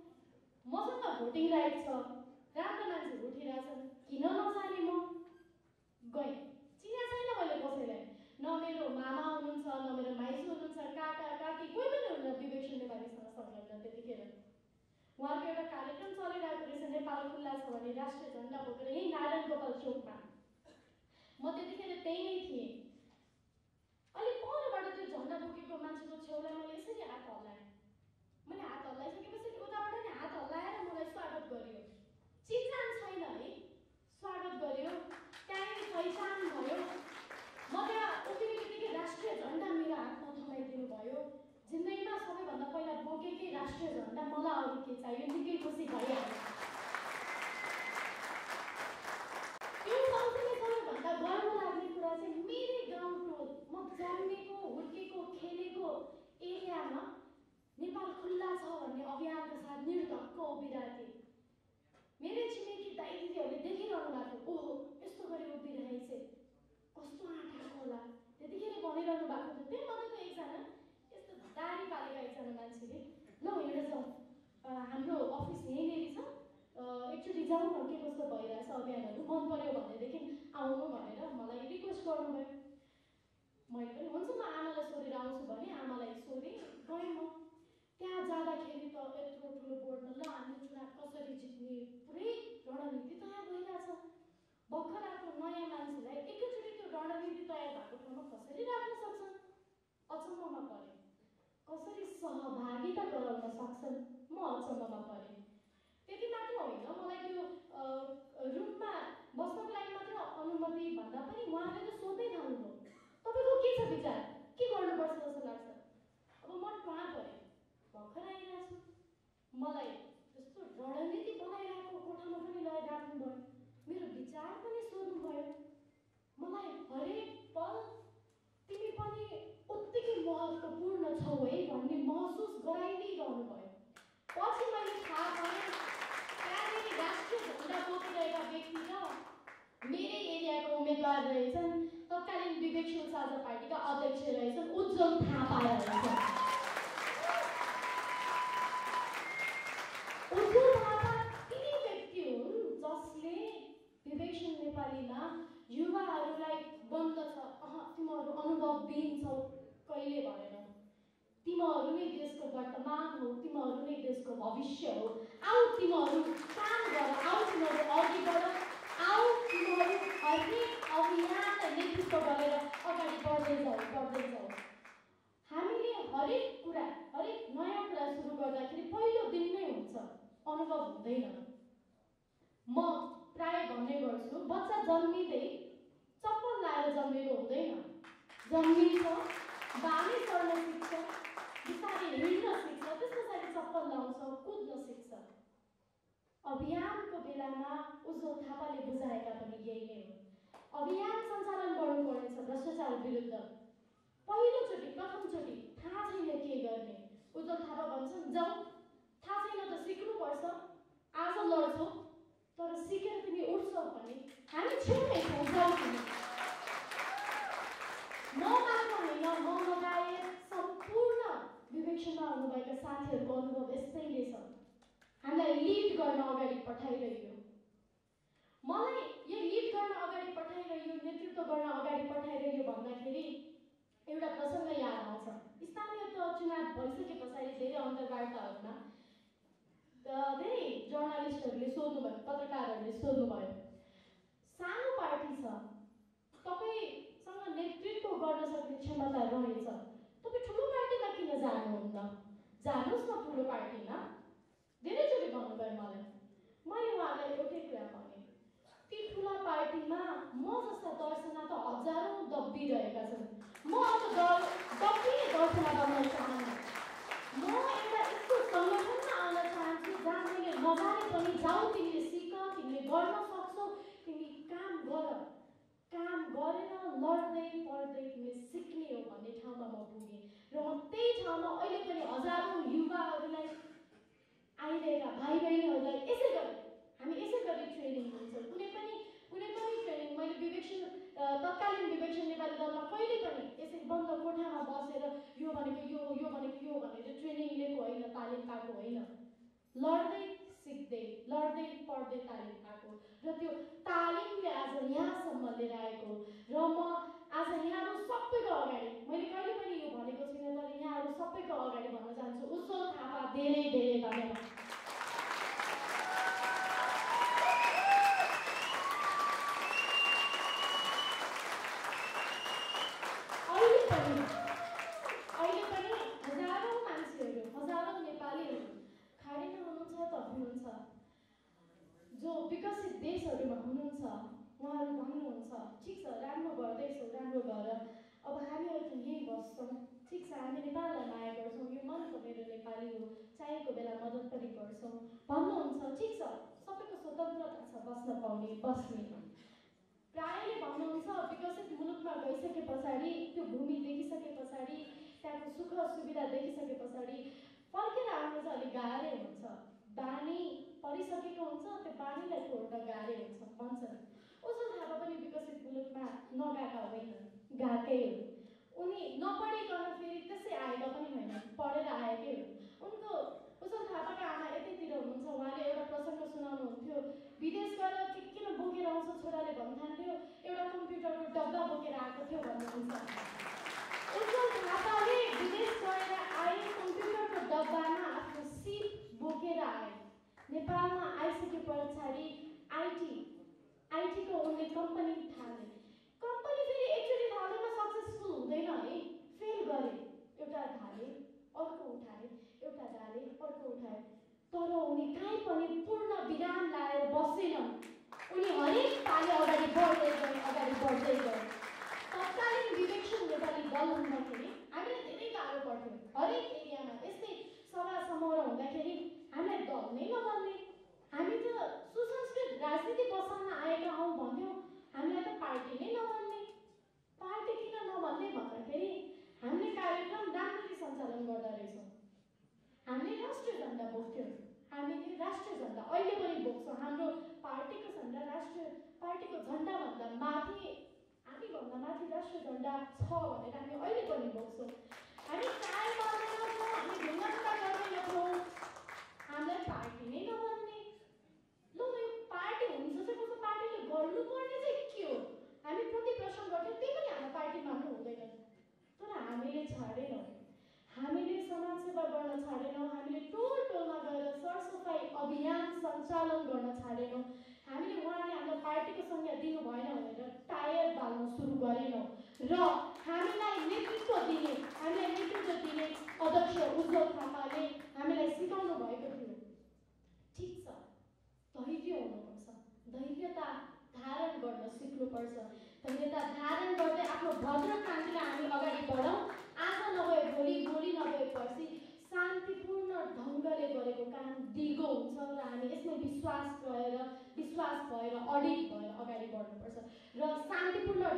मसँग भोटिङ राइट छ, राम्रो मान्छे उठिरहेछन्, किन नजाने म गएँ। चिना छैन मैले कसैलाई, न मेरो मामा हुनुहुन्छ, न मेरो माइजू हुनुहुन्छ, काका काकी कोही पनि हुनुहुन्न विवेक नेपालीसँग संलग्न। त्यतिखेर उहाँको एउटा कार्यक्रम चलिरहेको रहेछ, नेपाल खुल्ला छ भने राष्ट्रिय झन्डा बोकेर यहीँ नारायण गोपाल चोकमा। म त्यतिखेर त्यही नै थिएँ। अलिक परबाट त्यो झन्डा बोकेको मान्छेको छेउलाई मैले यसरी हात हल्लाएँ। मैले हात हल्लाइसकेपछि उताबाट नि हात हल्लाएर मलाई स्वागत गरियो। चिनजान छैन है, स्वागत गरियो, त्यहाँदेखि पहिचान भयो। म त्यहाँ उभिने बित्तिकै राष्ट्रिय झन्डा मेरो हातमा थमाइदिनु भयो। जिन्दगीमा सबैभन्दा पहिला बोकेकै राष्ट्रिय झन्डा, मलाई अरू के चाहियो, निकै खुसी भइहाल्यो। त्यो सँगसँगै सबैभन्दा गर्व लाग्ने कुरा चाहिँ मेरै गाउँको, म जन्मेको हुर्केको खेलेको एरियामा नेपाल खुल्ला छ भन्ने अभियानको साथ निर्धक्क उभिरहेको थिएँ। मेरै छिमेकी दाइ दिदीहरूले देखिरहनु भएको थियो, ओहो यस्तो गरी उभिरहेछ, कस्तो आँट होला, त्यतिखेर भनिरहनु भएको थियो। त्यही मध्येको एकजना यस्तो दारी पालेका एकजना मान्छेले, ल हिँडेर जाउँ, हाम्रो अफिस यहीँनिर छ, एकचोटि जाउँ न के कस्तो भइरहेछ अभियानहरू, मन पर्यो भनेदेखि आउनु भनेर मलाई रिक्वेस्ट गर्नुभयो। मैले पनि हुन्छ म आमालाई सोधेर आउँछु भने आमालाई सोधेँ, गएँ म। त्यहाँ जाँदाखेरि त यत्रो ठुलो बोर्डमा ल हाम्रो चुनाव कसरी जित्ने पुरै रणनीति तयार भइरहेछ। भर्खर आएको नयाँ मान्छेलाई एकैचोटि त्यो रणनीति तयार भएको ठाउँमा कसरी राख्न सक्छन्, अचम्ममा परेँ। कसरी सहभागिता गराउन सक्छन्, म अचम्ममा परेँ। त्यति मात्र होइन, मलाई त्यो रुममा बस्नको लागि मात्र अनुमति भन्दा पनि उहाँले त सोध्दै थाल्नुभयो, तपाईँको के छ विचार, के गर्नुपर्छ जस्तो लाग्छ। अब म कहाँ परेँ, भर्खर आइरहेको छु, मलाई त्यस्तो रणनीति बनाइरहेको कोठामा पनि लगेर राख्नुभयो, मेरो विचार पनि सोध्नुभयो। मलाई हरेक पल तिमी पनि उत्तिकै महत्त्वपूर्ण छौ है भन्ने महसुस गराइदिइरहनु भयो। पछि मैले थाहा पाएँ त्यहाँदेखि राष्ट्रिय झन्डा बोकिरहेका व्यक्ति त मेरै एरियाको उम्मेदवार रहेछन्, तत्कालीन विवेकशील साझा पार्टीका अध्यक्ष रहेछन्, उज्जवल थापा रहेछन्। उज्जवल थापा तिनै व्यक्ति हुन् जसले विवेकशील नेपालीमा युवाहरूलाई बन्द छ, तिमीहरू अनुभवविहीन छौ कहिले भनेर, तिमीहरू नै देशको वर्तमान हो, तिमीहरू नै देशको भविष्य हो, आऊ तिमीहरू काम गर, आऊ तिमीहरू अघि बढ, आऊ तिमीहरू हरेक अभियानलाई नेतृत्व गरेर अगाडि बढ्दै जाऊ। हामीले हरेक कुरा, हरेक नयाँ कुरा सुरु गर्दाखेरि पहिलो दिन नै हुन्छ, अनुभव हुँदैन। म प्राय भन्ने गर्छु, बच्चा जन्मिँदै चप्पल लाएर जन्मेको हुँदैन, जन्मिन्छ, बाली चढ्न सिक्छ, बिस्तारै हिँड्न सिक्छ, त्यस पछाडि चप्पल लाउँछ, कुद्न सिक्छ। अभियानको बेलामा उज्जवल थापाले बुझाएका पनि यही नै हो। अभियान सञ्चालन गर्नुपर्नेछ भ्रष्टाचार विरुद्ध। पहिलोचोटि प्रथमचोटि थाहा छैन के गर्ने, उज्जवल थापा भन्छन् जाऊ, थाहा छैन त सिक्नुपर्छ, आज लड्छौ तर सिकेर तिमी उठ्छौ भने हामी छेउमै छौँ, जाऊ तिमी। म मात्र होइन, म लगायत सम्पूर्ण विवेकशीलमा आउनुभएका साथीहरूको अनुभव यस्तैले छ। हामीलाई लिड गर्न अगाडि पठाइरह्यो। मलाई यो लिड गर्न अगाडि पठाइरह्यो, नेतृत्व गर्न अगाडि पठाइरह्यो भन्दाखेरि एउटा प्रसङ्ग याद आउँछ। स्थानीय तह चुनाव भइसके पछाडि धेरै अन्तर्वार्ताहरूमा धेरै जर्नलिस्टहरूले सोध्नुभयो, पत्रकारहरूले सोध्नुभयो, सानो पार्टी छ, तपाईँसँग नेतृत्व गर्न सक्ने क्षमता रहेछ, तपाईँ ठुलो पार्टीमा किन जानुहुन्न, जानुहोस् न ठुलो पार्टीमा। धेरैचोटि भन्नुभयो मलाई। मैले उहाँलाई एउटै कुरा भनेँ, ती ठुला पार्टीमा म जस्ता दर्शना त हजारौँ दब्बिरहेका छन्, म अब दब्बिने दर्शना बन्न चाहन्न। म एउटा यस्तो सङ्गठनमा आउन चाहन्छु जहाँ मैले नजाने पनि जाऊ, तिमीले सिक, तिमीले गर्न सक्छौ, तिमी काम गर, काम गरेर लड्दै पढ्दै तिमीले सिक्ने हो भन्ने ठाउँमा म पुगेँ। र म त्यही ठाउँमा अहिले पनि हजारौँ युवाहरूलाई, आइरहेका भाइ बहिनीहरूलाई हामी यसै गरी ट्रेनिङ दिन्छौँ। कुनै पनि ट्रेनिङ मैले विवेकशील तत्कालीन विवेकशील नेपाली दलमा कहिले पनि यसरी बन्द कोठामा बसेर यो भनेको यो भनेको यो भनेर ट्रेनिङ लिएको होइन, तालिम पाएको होइन। लड्दै सिक्दै लड्दै पढ्दै तालिम पाएको र त्यो तालिमले आज यहाँसम्म लिएर आएको र म आज यहाँहरू सबैको अगाडि मैले कहिले पनि यो भनेको छुइनँ तर यहाँहरू सबैको अगाडि भन्न चाहन्छु उज्जवल थापा धेरै धेरै धन्यवाद। अहिले पनि हजारौँ मान्छेहरू हजारौँ नेपालीहरू खाडीमा हुनुहुन्छ त हुनुहुन्छ जो विकसित देशहरूमा हुनुहुन्छ उहाँहरू भन्नुहुन्छ ठिक छ राम्रो गर्दैछौ राम्रो गर अब हामीहरू त यहीँ बस्छौँ ठिक छ हामी नेपाललाई माया गर्छौँ यो मनको मेरो नेपाली हो चाहिएको बेला मद्दत पनि गर्छौँ भन्नुहुन्छ ठिक छ सबैको स्वतन्त्रता छ बस्न पाउने बस्ने प्रायले भन्नुहुन्छ विकसित मुलुकमा गइसके पछाडि त्यो भूमि देखिसके पछाडि त्यहाँको सुख सुविधा देखिसके पछाडि फर्केर आउनु चाहिँ अलिक गाह्रै हुन्छ बानी परिसकेको हुन्छ त्यो बानीलाई छोड्न गाह्रै हुन्छ भन्छन्। उज्जवल थापा पनि विकसित मुलुकमा नगएका होइनन् गएकै हो उनी नपढिकन फेरि त्यसै आएका पनि होइन पढेर आएकै हो। उनको उज्जवल थापाका आमा यतैतिर हुनुहुन्छ उहाँले एउटा प्रसङ्ग सुनाउनुहुन्थ्यो विदेश गएर किन बोकेर आउँछ छोराले भन्थ्यो एउटा कम्प्युटरको डब्बा बोकेर आएको थियो भन्नुहुन्छ। उज्जवल थापाले विदेश गएर आए कम्प्युटरको डब्बामा आफ्नो सिप बोकेर आए नेपालमा आइसके पछाडि आइटीको उनले कम्पनी थाले कम्पनी फेरि एकचोटि थालेमा सक्सेसफुल हुँदैन है फेल गरे एउटा ढाले अर्को उठाए एउटा डाले अर्को उठाए तर उनी कहीँ पनि पूर्ण विराम लाएर बसेनन् उनी हरेक पालि अगाडि बढ्दै गए तत्कालीन विवेकशील नेपाली दल हुँदाखेरि हामीलाई धेरै गाह्रो पर्थ्यो हरेक एरियामा यस्तै सभा समारोह हुँदाखेरि हामीलाई दल नै नबन्ने हामी त सुसंस्कृत राजनीति बसाल्न आएका हौँ भन्थ्यौँ हामीलाई त पार्टी नै नबन्ने पार्टी किन नबन्ने भन्दाखेरि हामीले कार्यक्रम राम्ररी सञ्चालन गर्दा रहेछौँ हामीले राष्ट्रिय झन्डा बोक्थ्यौँ हामीले राष्ट्रिय झन्डा अहिले पनि बोक्छौँ हाम्रो पार्टीको झन्डा राष्ट्रिय पार्टीको झन्डाभन्दा माथि हामीभन्दा माथि राष्ट्रिय झन्डा छ भनेर हामी अहिले पनि बोक्छौँ हामी चाय गर्दैनौँ हामी ढुङ्गा गर्दैनौँ हामीलाई पार्टी नै नबन्ने ल यो पार्टी हुन्छ चाहिँ कस्तो पार्टीले गर्नुपर्ने चाहिँ के हो हामी प्रति प्रश्न गर्थ्यौँ त्यही पनि हाम्रो पार्टी मान्नु हुँदैन तर हामीले छाडेनौँ हामीले समाजसेवा गर्न छाडेनौँ हामीले टोलमा गएर सरसफाइ अभियान सञ्चालन गर्न छाडेनौँ हामीले उहाँले हाम्रो पार्टीको संज्ञा दिनु भएन भनेर टायर बाल्न सुरु गरेनौँ र हामीलाई नेतृत्व दिने अध्यक्ष उज्जवल थापाले हामीलाई सिकाउनु भएको थियो ठिक छ धैर्य हुनुपर्छ धैर्यता धारण गर्न सिक्नुपर्छ धैर्यता धारण गर्दै आफ्नो भद्र क्रान्तिलाई हामी अगाडि बढाउँ आज नभए भोलि नभए पर्सि शान्तिपूर्ण ढङ्गले गरेको काम दिगो हुन्छ र हामी यसमा विश्वास भएर अडिट भएर अगाडि बढ्नुपर्छ र शान्तिपूर्ण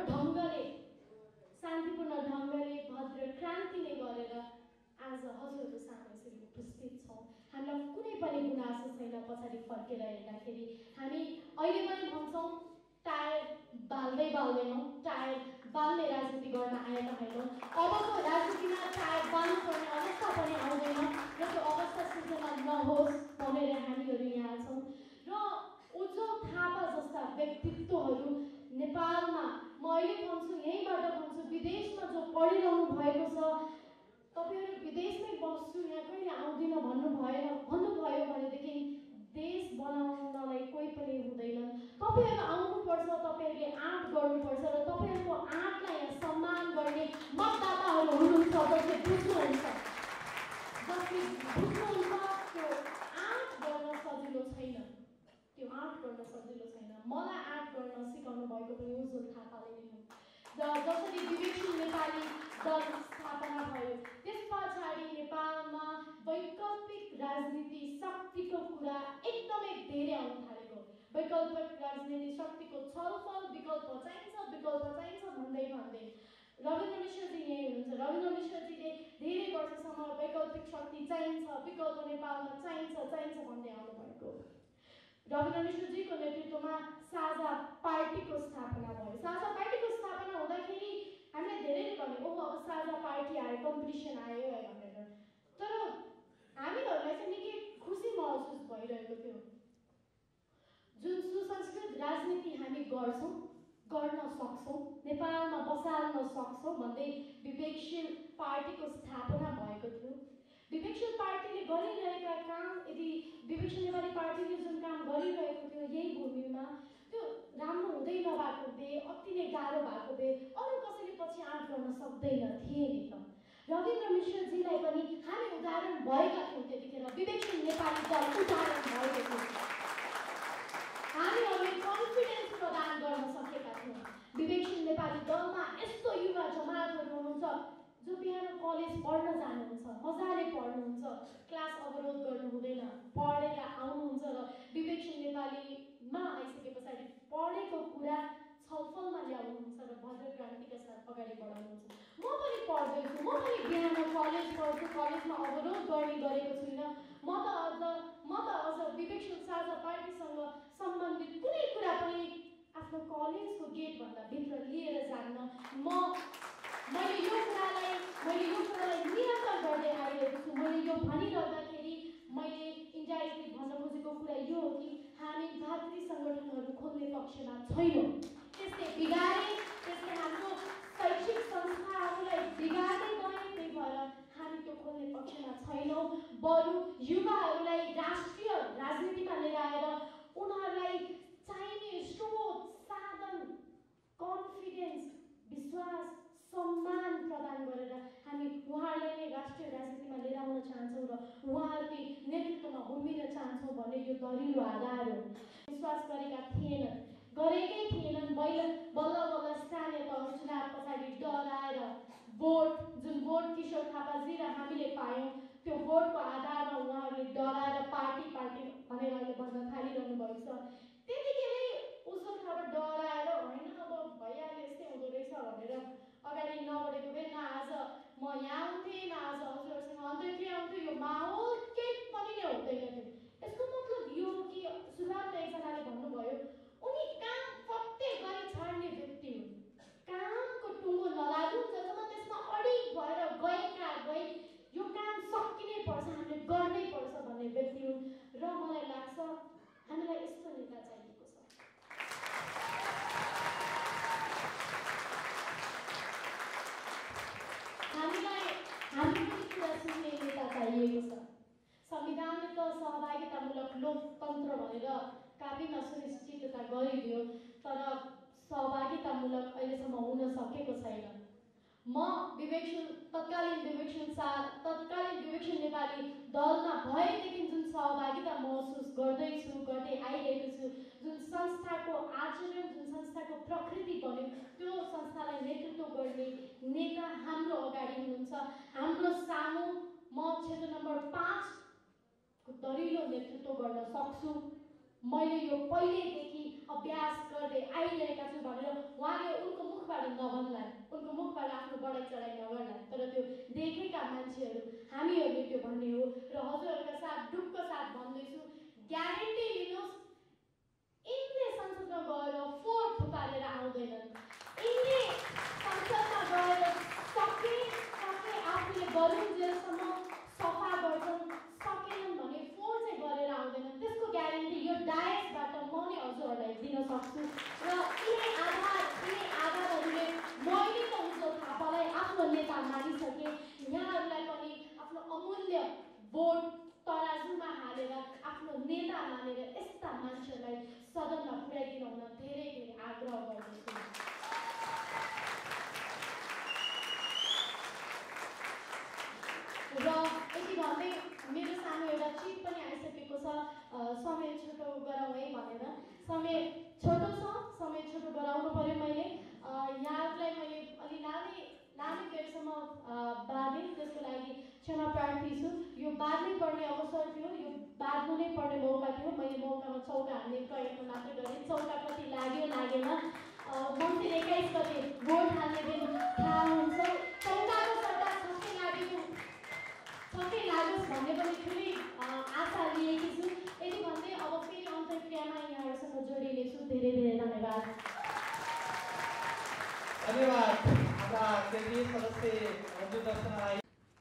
ढङ्गले भद्र क्रान्तिले गरेर आज हजुरको सामु यसरी उपस्थित छौँ हामीलाई कुनै पनि गुनासो छैन पछाडि फर्केर हेर्दाखेरि हामी अहिले पनि भन्छौँ टायर बाल्दैनौँ टायर बाल्ने राजनीति गर्न आएका होइनौँ अबको राजनीतिमा टायर बाल्नुपर्ने अवस्था पनि आउँदैन र त्यो अवस्था सिर्जना नहोस् भनेर हामीहरू यहाँ छौँ र उज्जवल थापा जस्ता व्यक्तित्वहरू नेपालमा म अहिले भन्छु यहीँबाट भन्छु विदेशमा जो पढिरहनु भएको छ तपाईँहरू विदेशमै बस्छु यहाँ कहिले आउँदिन भन्नुभयो भनेदेखि देश बनाउनलाई कोही पनि हुँदैन तपाईँहरू आउनुपर्छ तपाईँहरूले आँट गर्नुपर्छ र तपाईँहरूको आँटलाई यहाँ सम्मान गर्ने मतदाताहरू हुनुहुन्छ जसले बुझ्नुहुन्छ त्यो आँट गर्न सजिलो छैन मलाई आँट गर्न सिकाउनु भएको पनि उज्जवल थापाले नै हो र जसरी विवेकशील नेपाली दल स्थापना भयो त्यस पछाडि नेपालमा वैकल्पिक राजनीति शक्तिको कुरा एकदमै धेरै आउन थालेको वैकल्पिक राजनीति शक्तिको छलफल विकल्प चाहिन्छ भन्दै रविन्द्र मिश्रजी यही हुनुहुन्छ रविन्द्र मिश्रजीले धेरै वर्षसम्म वैकल्पिक शक्ति चाहिन्छ विकल्प नेपालमा चाहिन्छ भन्दै आउनु भएको रविन्द्र मिश्रजीको नेतृत्वमा साझा पार्टीको स्थापना भयो साझा पार्टीको स्थापना हुँदाखेरि हामीले धेरैले भन्यो ओहो अब साझा पार्टी आयो कम्पिटिसन आयो है भनेर तर हामीहरूलाई चाहिँ निकै खुसी महसुस भइरहेको थियो सक्छौँ, नेपालमा बसाल्न सक्छौँ भन्दै विवेकशील पार्टीको स्थापना भएको थियो। विवेकशील पार्टीले गरिरहेका काम, यदि विवेकशील नेपाली पार्टीले जुन काम गरिरहेको थियो यही भूमिमा, त्यो राम्रो हुँदै नभएको भए, अति नै गाह्रो भएको भए अरू कसैले पछि आँट गर्न सक्दैन थिए नि त। रविन्द्र मिश्रजीलाई पनि हामी उदाहरण भएका थियौँ, त्यतिखेर विवेकशील नेपाली दल उदाहरण भएको थियो। हामीहरूले कन्फिडेन्स प्रदान गर्न सकेका थियौँ। विवेकशील नेपाली दलमा यस्तो युवा जमातहरू हुनुहुन्छ जो बिहान कलेज पढ्न जानुहुन्छ, मजाले पढ्नुहुन्छ, क्लास अवरोध गर्नु हुँदैन, पढेर आउनुहुन्छ र विवेकशील नेपालीमा आइसके पछाडि पढेको कुरा छलफलमा ल्याउनुहुन्छ र भद्र क्रान्तिका साथ अगाडि बढाउनुहुन्छ। म पनि पढ्दैछु, म पनि बिहान कलेज पढ्छु, कलेजमा अवरोध गर्ने गरेको छुइनँ। म त अझ विवेकशील साझा पार्टीसँग सम्बन्धित कुनै कुरा पनि आफ्नो कलेजको गेटभन्दा भित्र लिएर जान्न। मैले यो कुरालाई निरन्तर गर्दै आइरहेको छु। मैले यो भनिरहँदाखेरि मैले इन्डाइरेक्टली भन्न खोजेको कुरा यो हो कि हामी भातृ सङ्गठनहरू खोल्ने पक्षमा छैनौँ। त्यसले हाम्रो शैक्षिक संस्थाहरूलाई बिगार्दै गए, त्यही भएर हामी त्यो खोल्ने पक्षमा छैनौँ। बरु युवाहरूलाई राष्ट्रिय राजनीतिमा लिएर आएर उनीहरूलाई चाहिने स्रोत, साधन, कन्फिडेन्स, विश्वास, सम्मान प्रदान गरेर हामी उहाँहरूलाई नै राष्ट्रिय राजनीतिमा लिएर आउन चाहन्छौँ र उहाँहरूकै नेतृत्वमा उभिन चाहन्छौँ भन्ने यो दरिलो आधार हो। विश्वास गरेकै थिएनन्। बल्ल स्थानीय तह चुनाव पछाडि डराएर जुन भोट किशोर थापाजी र हामीले पायौँ, त्यो भोटको आधारमा उहाँहरूले डराएर पार्टी भनेर अहिले भन्न थालिरहनु भएको छ। त्यतिखेरै उसो थापा डराएर होइन अब भइहाल्यो, यस्तै हुँदो रहेछ भनेर अगाडि नबढेको भए न आज म यहाँ आउँथेँ, न आज हजुरहरूसँग अन्तर्क्रिया हुन्थ्यो, यो माहौल केही पनि नै हुँदैन थियो। यसको मतलब यो हो कि सुरुवातमा एकजनाले भन्नुभयो उनी काम फत्ते गरी छाड्ने व्यक्ति हुन्, कामको टुङ्गो नलागु जसमा त्यसमा अडिग भएर गए यो काम सकिनै पर्छ, हामीले गर्नै पर्छ भन्ने व्यक्ति हुन्। र मलाई लाग्छ हामीलाई यस्तो नेता चाहिएको छ। हामीलाई कुरा सुन्ने नेता चाहिएको छ। संविधानले त सहभागितामूलक लोकतन्त्र भनेर काबीमा सुनिश्चितता गरिदियो, तर सहभागितामूलक अहिलेसम्म हुन सकेको छैन। म तत्कालीन विवेकशील नेपाली दलमा भएदेखि जुन सहभागिता महसुस गर्दै आइरहेको छु, जुन संस्थाको आचरण, जुन संस्थाको प्रकृति बन्यो, त्यो संस्थालाई नेतृत्व गर्ने नेता हाम्रो अगाडि हुनुहुन्छ। हाम्रो सामु म क्षेत्र नम्बर 5 को दरिलो नेतृत्व गर्न सक्छु। मैले यो पहिलेदेखि अभ्यास गर्दै आइरहेका छु भनेर उहाँले उनको मुखबाट नभन्ला, उनको मुखबाट आफ्नो बढाइ चढाइ नगर्ला, तर त्यो देखेका मान्छेहरू हामीहरूले त्यो भन्ने हो। र हजुरहरूका साथ ढुक्क साथ भन्दैछु, ग्यारेन्टी लिनुहोस्, यिनले संसदमा गएर फोहोर थुपारेर आउँदैनन्। यिनले संसदमा गएर सके आफूले गरुन्जेलसम्म सफा गर्छन्, सकेनन् भने फोहोर चाहिँ गरेर आउँदैनन्। त्यसको ग्यारेन्टी यो डायसबाट म नै हजुरहरूलाई दिन सक्छु। र यिनै आधारहरूले मैले त उनको थापालाई आफ्नो नेता मानिसकेँ, यहाँहरूलाई पनि आफ्नो अमूल्य भोट तराजुमा हालेर आफ्नो नेता मानेर यस्ता मान्छेहरूलाई सदनमा पुर्याइदिनु हुन धेरै आग्रह गर्दछु। र यति भन्दै मेरो सानो एउटा चिट पनि आइसकेको छ, समय छोटो गरौँ है भनेर। समय छोटो छ, समय छोटो गराउनु पर्यो। मैले यहाँहरूलाई मैले अलि लामै बेरसम्म बाँधेँ, त्यसको लागि क्षमा प्रार्थी छु। यो बाँध्नै पर्ने अवसर थियो, यो बाँध्नु नै पर्ने मौका थियो। मैले मौकामा चौका हान्ने प्रयत्न मात्रै गरेँ। चौका कति लाग्यो लागेन, मन्दिर 21 गते भोट हाल्ने दिन थाहा हुन्छ। चौकाको सट्टा छक्कै लागोस् भन्ने पनि ठुलै आशा लिएकी छु। यति भन्दै अब फेरि अन्तर्क्रियामा यहाँहरूसँग जोडिनेछु। धेरै धन्यवाद। धन्यवाद हाम्रा केन्द्रीय सदस्य मन्जु दर्शन राई।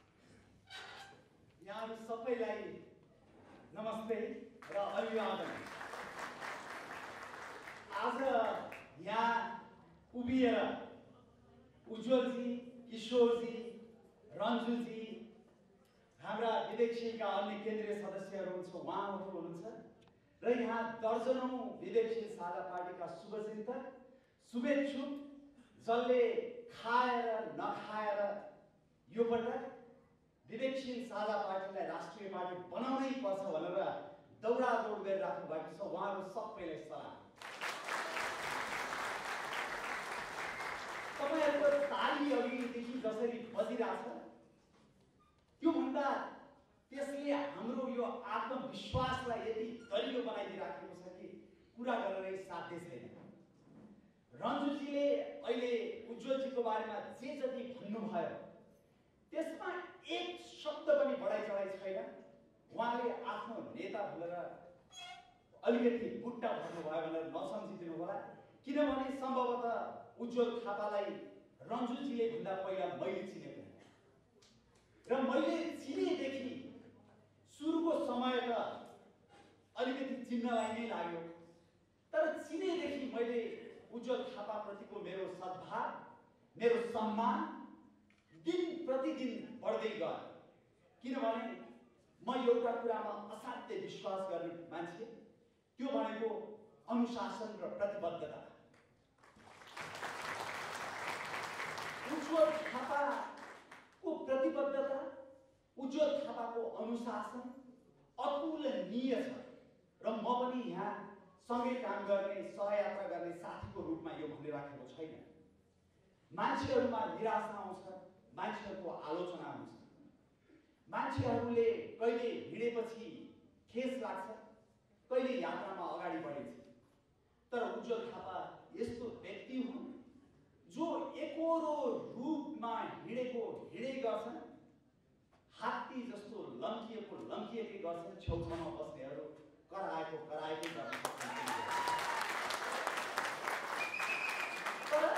यहाँहरू सबैलाई नमस्ते र अभिवादन। आज यहाँ उभिएर उज्जवलजी, किशोरजी, रन्जुजी, हाम्रा विवेकशीलका अन्य केन्द्रीय सदस्यहरू हुनुहुन्छ, उहाँहरू हुनुहुन्छ र यहाँ दर्जनौं विवेकशील साझा पार्टीका शुभचिन्तक, शुभेच्छुक, जसले खाएर नखाएर यो पटक विवेकशील साझा पार्टीलाई राष्ट्रिय पार्टी बनाउनै पर्छ भनेर दौडादौड गरिराख्नु भएको छ। उहाँहरू सबैलाई सलाम। तपाईहरुको ताली अघिदेखि जसरी बजिरहेछ त्योभन्दा त्यसले हाम्रो यो आत्मविश्वासलाई यति दरिलो बनाइदिराखेको छ कि कुरा गरेरै साध्य छैन। रन्जुजीले अहिले उज्जवलजीको बारेमा जे जति भन्नुभयो त्यसमा एक शब्द पनि बढाइ चढाइ छैन। उहाँले आफ्नो नेता भनेर अलिकति बुट्टा भन्नुभयो भनेर नसम्झिदिनु होला, किनभने सम्भवतः उज्जवल थापालाई रन्जुजीले भन्दा पहिला मैले चिनेको र मैले चिनेदेखि सुरुको समय त अलिकति चिन्नलाई नै लाग्यो, तर चिनेदेखि मैले उज्जवल थापाप्रतिको मेरो सद्भाव, मेरो सम्मान दिन प्रतिदिन बढ्दै गयो। किनभने म एउटा कुरामा असाध्यै विश्वास गर्ने मान्छे, त्यो भनेको अनुशासन र प्रतिबद्धता। उज्जवल थापाको प्रतिबद्धता, उज्जवल थापाको अनुशासन अतुलनीय छ र म पनि यहाँ सँगै काम गर्ने, सहयात्रा गर्ने साथीको रूपमा यो भनिराखेको छैन। मान्छेहरूमा निराशा आउँछ, मान्छेहरूको आलोचना हुन्छ, मान्छेहरूले कहिले हिँडेपछि ठेस लाग्छ, कहिले यात्रामा अगाडि बढिन्छ, तर उज्जवल थापा यस्तो व्यक्ति हुन् जो एकोरो रूपमा हिँडै गर्छन्, हात्ती जस्तो लम्किएकै गर्छन्, छेउछाउमा बस्नेहरू कराएकै गर्छन्। तर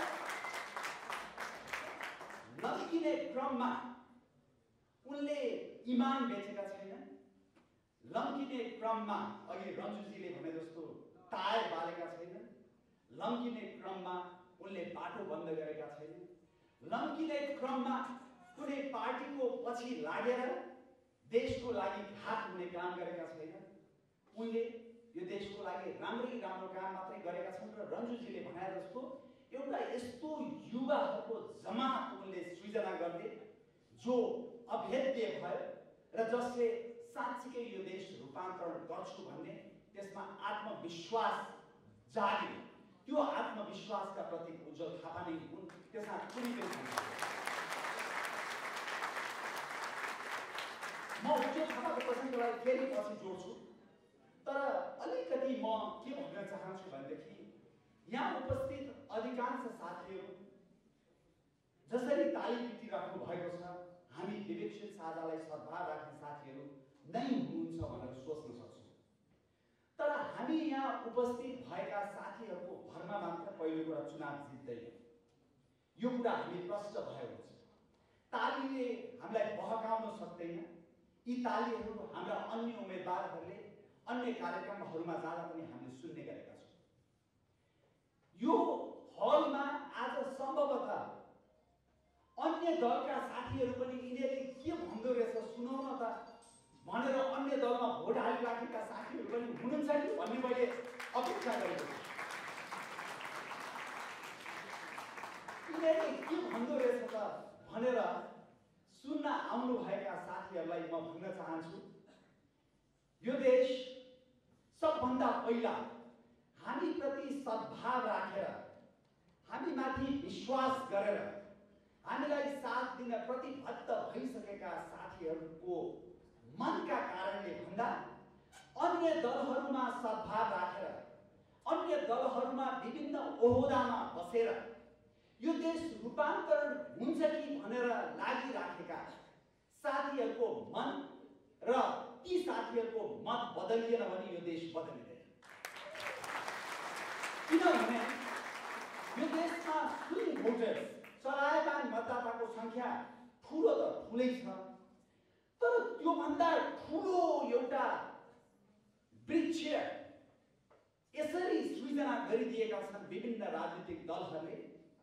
लम्किने क्रममा उनले इमान बेचेका छैनन्। लम्किने क्रममा अघि रन्जुजीले भने जस्तो टायर बालेका छैनन्। लम्किने क्रममा उनले बाटो बन्द गरेका छैनन्। लम्किने क्रममा कुनै पार्टीको पछि लागेर देशको लागि घात हुने काम गरेका छैनन्। उनले यो देशको लागि राम्रो काम मात्रै गरेका छन् र रन्जुजीले भने जस्तो एउटा यस्तो युवाहरूको जमात उनले सृजना गर्ने जो अभेद्य भयो र जसले साँच्चीकै यो देश रूपान्तरण गर्छु भन्ने त्यसमा आत्मविश्वास जाग्यो। त्यो आत्मविश्वासका प्रतीक उज्जवल थापा नै हुन्, त्यसमा कुनै पनि म उज्जवल थापाको प्रसङ्गलाई फेरि पछि जोड्छु, तर अलिकति म के भन्न चाहन्छु भनेदेखि यहाँ उपस्थित अधिकांश साथीहरू जसरी ताली पिटिराख्नु भएको छ, हामी विवेकशील साझालाई सद्भाव राख्ने साथीहरू नै हुनुहुन्छ भनेर सोच्न सक्छौँ। तर हामी यहाँ उपस्थित भएका साथीहरूको भरमा मात्र पहिलो कुरा चुनाव जित्दैन, यो कुरा हामी प्रष्ट भयो हुन्छ। तालीले हामीलाई बहकाउन सक्दैन। यी तालीहरू हाम्रा अन्य उम्मेदवारहरूले अन्य कार्यक्रमहरूमा जाँदा पनि हामीले सुन्ने गरेका छौँ। यो हलमा आज सम्भवतः अन्य दलका साथीहरू पनि यिनीहरूले के भन्दो रहेछ सुनाउन त भनेर अन्य दलमा भोट हालिराखेका साथीहरू पनि हुनुहुन्छ कि भन्ने मैले अपेक्षा गरेको छु। यिनीहरूले के भन्दो रहेछ त भनेर सुन्न आउनुभएका साथीहरूलाई म भन्न चाहन्छु, यो देश सबभन्दा पहिला हामीप्रति सद्भाव राखेर, हामीमाथि विश्वास गरेर, हामीलाई साथ दिन प्रतिबद्ध भइसकेका साथीहरूको मनका कारणले भन्दा अन्य दलहरूमा सद्भाव राखेर, अन्य दलहरूमा विभिन्न ओहदामा बसेर यो देश रूपान्तरण हुन्छ कि भनेर लागिराखेका साथीहरूको मन र ती साथीहरूको मत बदलिएन भने यो देश बदलिँदैन। किनभने यो देशमा स्विङ भोटर्स, चलायमान मतदाताको संख्या ठुलो त ठुलै छ, तर त्योभन्दा ठुलो एउटा वृक्ष यसरी सृजना गरिदिएका छन् विभिन्न राजनीतिक दलहरूले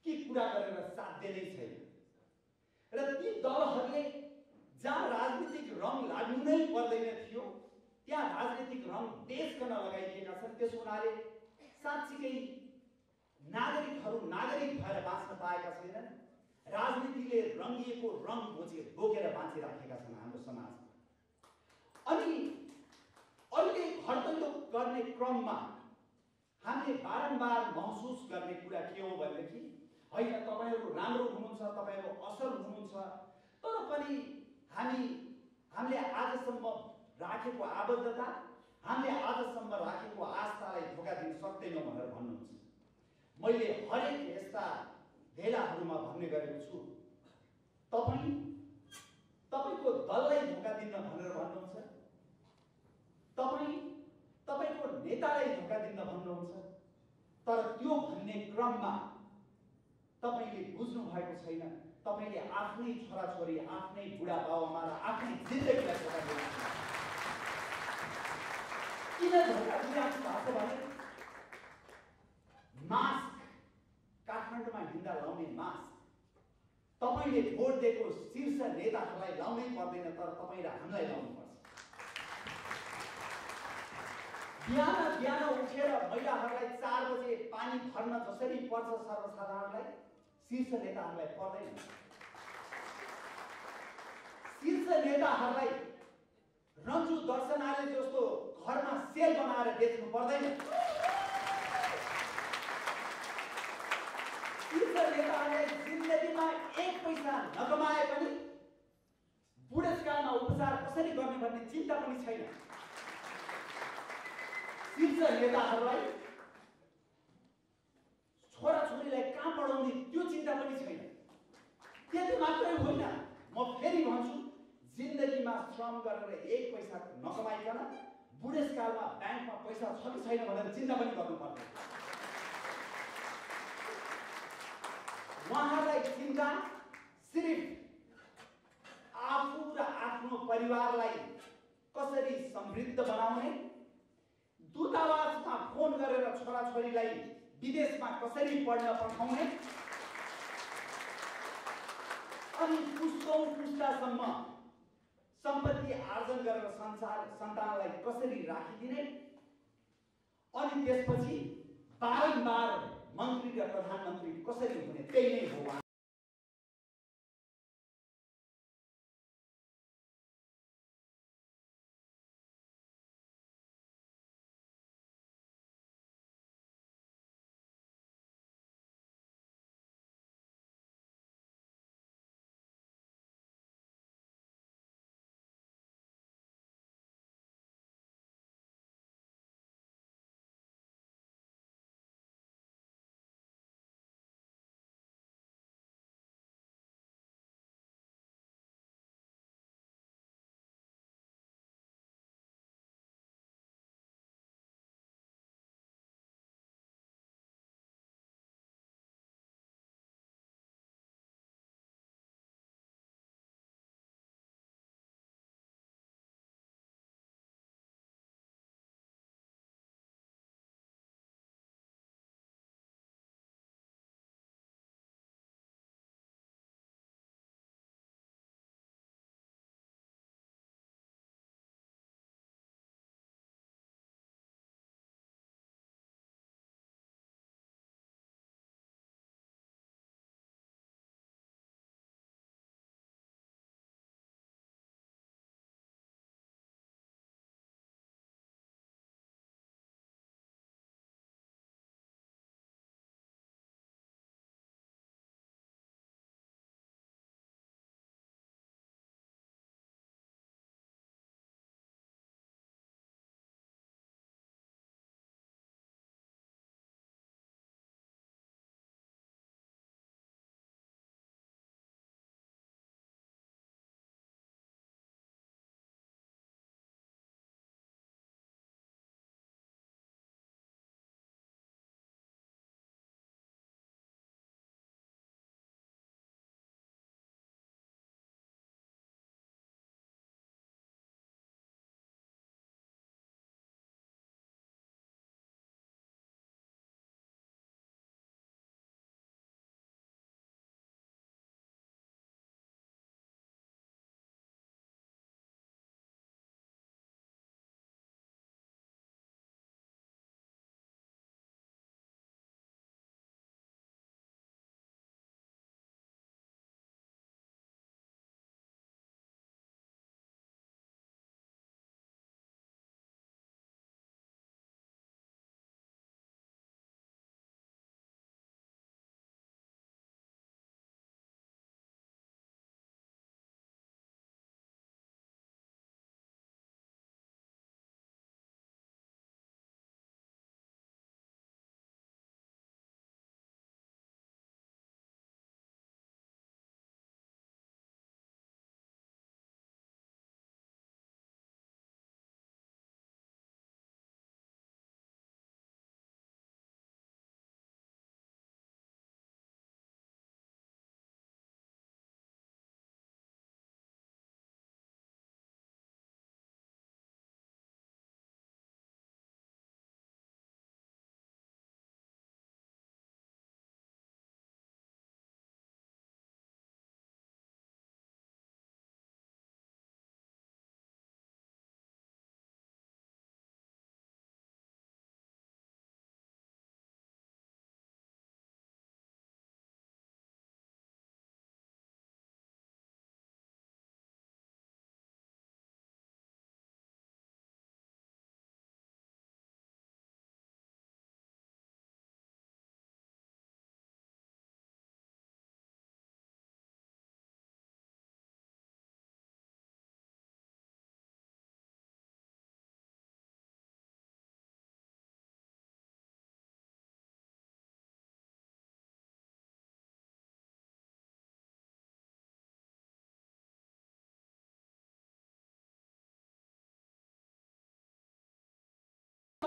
के कुरा गरेर साध्य नै छैन र ती दलहरूले जहाँ राजनीतिक रङ लाग्नु नै पर्दैन थियो त्यहाँ राजनीतिक रङ देशका नलगाइदिएका छन्। त्यसो हुनाले साँच्चीकै नागरिकहरू नागरिक भएर बाँच्न पाएका छैनन्। राजनीतिले रङ्गिएको रङ बोकेर बाँचिराखेका छन् हाम्रो समाजमा। अनि अहिले घरदैलो गर्ने क्रममा हामीले बारम्बार महसुस गर्ने कुरा के हो भनेदेखि होइन तपाईँहरू राम्रो हुनुहुन्छ, तपाईँहरू असल हुनुहुन्छ, तर पनि हामीले आजसम्म राखेको आबद्धता, हामीले आजसम्म राखेको आस्थालाई धोका दिन सक्दैनौँ भनेर भन्नुहुन्छ। मैले हरेक यस्ता भेलाहरूमा भन्ने गरेको छु, तपाईँको दललाई धोका दिन भनेर भन्नुहुन्छ, तपाईँको नेतालाई धोका दिन भन्नुहुन्छ, तर त्यो भन्ने क्रममा तपाईँले बुझ्नु भएको छैन। तपाईँले आफ्नै छोराछोरी, आफ्नै बुढा बाबुआमा र आफ्नै जिन्दगीलाई धोका दिनुहुन्छ। किन धोका दिइराख्नु भएको भने मास्क, काठमाडौँमा हिँड्दा लाउने मास्क तपाईँले भोट दिएको शीर्ष नेताहरूलाई लाउनै पर्दैन, तर तपाईँ र हामीलाई लाउनुपर्छ। बिहान उठेर महिलाहरूलाई 4 बजे पानी भर्न जसरी पर्छ सर्वसाधारणलाई, शीर्ष नेताहरूलाई पर्दैन। शीर्ष नेताहरूलाई रन्जु दर्शनाले जस्तो घरमा सेल बनाएर बेच्नु पर्दैन। शीर्ष नेताहरूले जिन्दगीमा 1 पैसा नकमाए पनि बुढेसकालमा उपचार कसरी गर्ने भन्ने चिन्ता पनि छैन। शीर्ष नेताहरूलाई छोराछोरीलाई कहाँ पढाउने त्यो चिन्ता पनि छैन। त्यति मात्रै होइन, म फेरि भन्छु, जिन्दगीमा श्रम गरेर 1 पैसा नकमाइकन बुढेसकालमा ब्याङ्कमा पैसा छ कि छैन भनेर चिन्ता पनि गर्नुपर्दैन। उहाँहरूलाई चिन्ता सिर्फ आफू र आफ्नो परिवारलाई कसरी समृद्ध बनाउने, दूतावासमा फोन गरेर छोराछोरीलाई विदेशमा कसरी पढ्न पठाउने, अनि पुस्तौं पुस्तासम्म सम्पत्ति आर्जन गरेर सन्तानलाई कसरी राखिदिने, अनि त्यसपछि बारम्बार मन्त्री र प्रधानमन्त्री कसरी हुने, त्यही नै हो।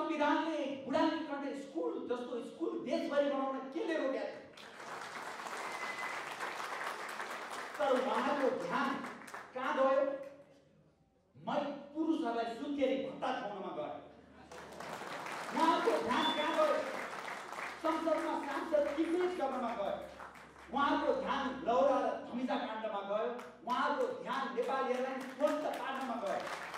संविधानले बुढानी कन्टे स्कुल जस्तो स्कुल देशभरि बनाउन केले रोक्या थियो? तर उहाँको ध्यान कहाँ गयो? पुरुषहरूलाई सुत्केरी भत्ता खुवाउनमा गयो। उहाँको ध्यान कहाँ गयो? संसदमा सांसद किन्मेज गर्नमा गयो। उहाँको ध्यान लौरा र धमिजा काण्डमा गयो। उहाँको ध्यान नेपाल एयरलाइन्स ध्वस्त पार्नमा गयो।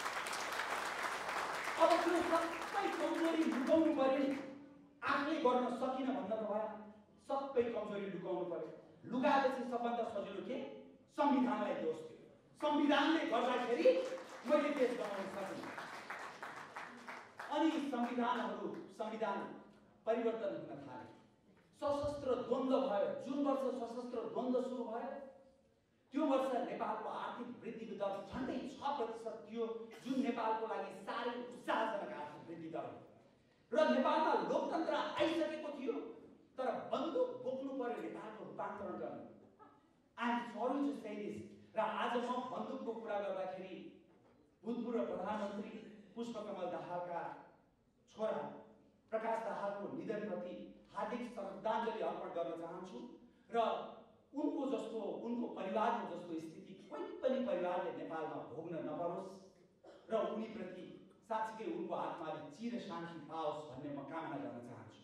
अब त्यो सबै कमजोरी लुकाउनु पर्यो नि, आफूले गर्न सकिन भन्न त भएन, सबै कमजोरी लुकाउनु पर्यो। लुगाएपछि सबभन्दा सजिलो के? संविधानलाई दोष दियो। संविधानले गर्दाखेरि मैले देश बनाउन सकिनँ। अनि संविधान परिवर्तन हुन थाले। सशस्त्र द्वन्द्व भयो। जुन वर्ष सशस्त्र द्वन्द्व सुरु भयो त्यो वर्ष नेपालको आर्थिक वृद्धिको दर झन्डै 6% थियो, जुन नेपालको लागि साह्रै उत्साहजनक आर्थिक वृद्धि दर हो। र नेपालमा लोकतन्त्र आइसकेको थियो, तर बन्दुक बोक्नु पर्यो नेपालको रूपान्तरण गर्न। I am sorry to say this. र आज म बन्दुकको कुरा गर्दाखेरि भूतपूर्व प्रधानमन्त्री पुष्पकमल दाहालका छोरा प्रकाश दाहालको निधनप्रति हार्दिक श्रद्धाञ्जली अर्पण गर्न चाहन्छु। र उनको परिवारको जस्तो स्थिति कुनै पनि परिवारले नेपालमा भोग्न नपरोस् र उनीप्रति साँच्चै उनको आत्माले चिर शान्ति पाओस् भन्ने म कामना गर्न चाहन्छु।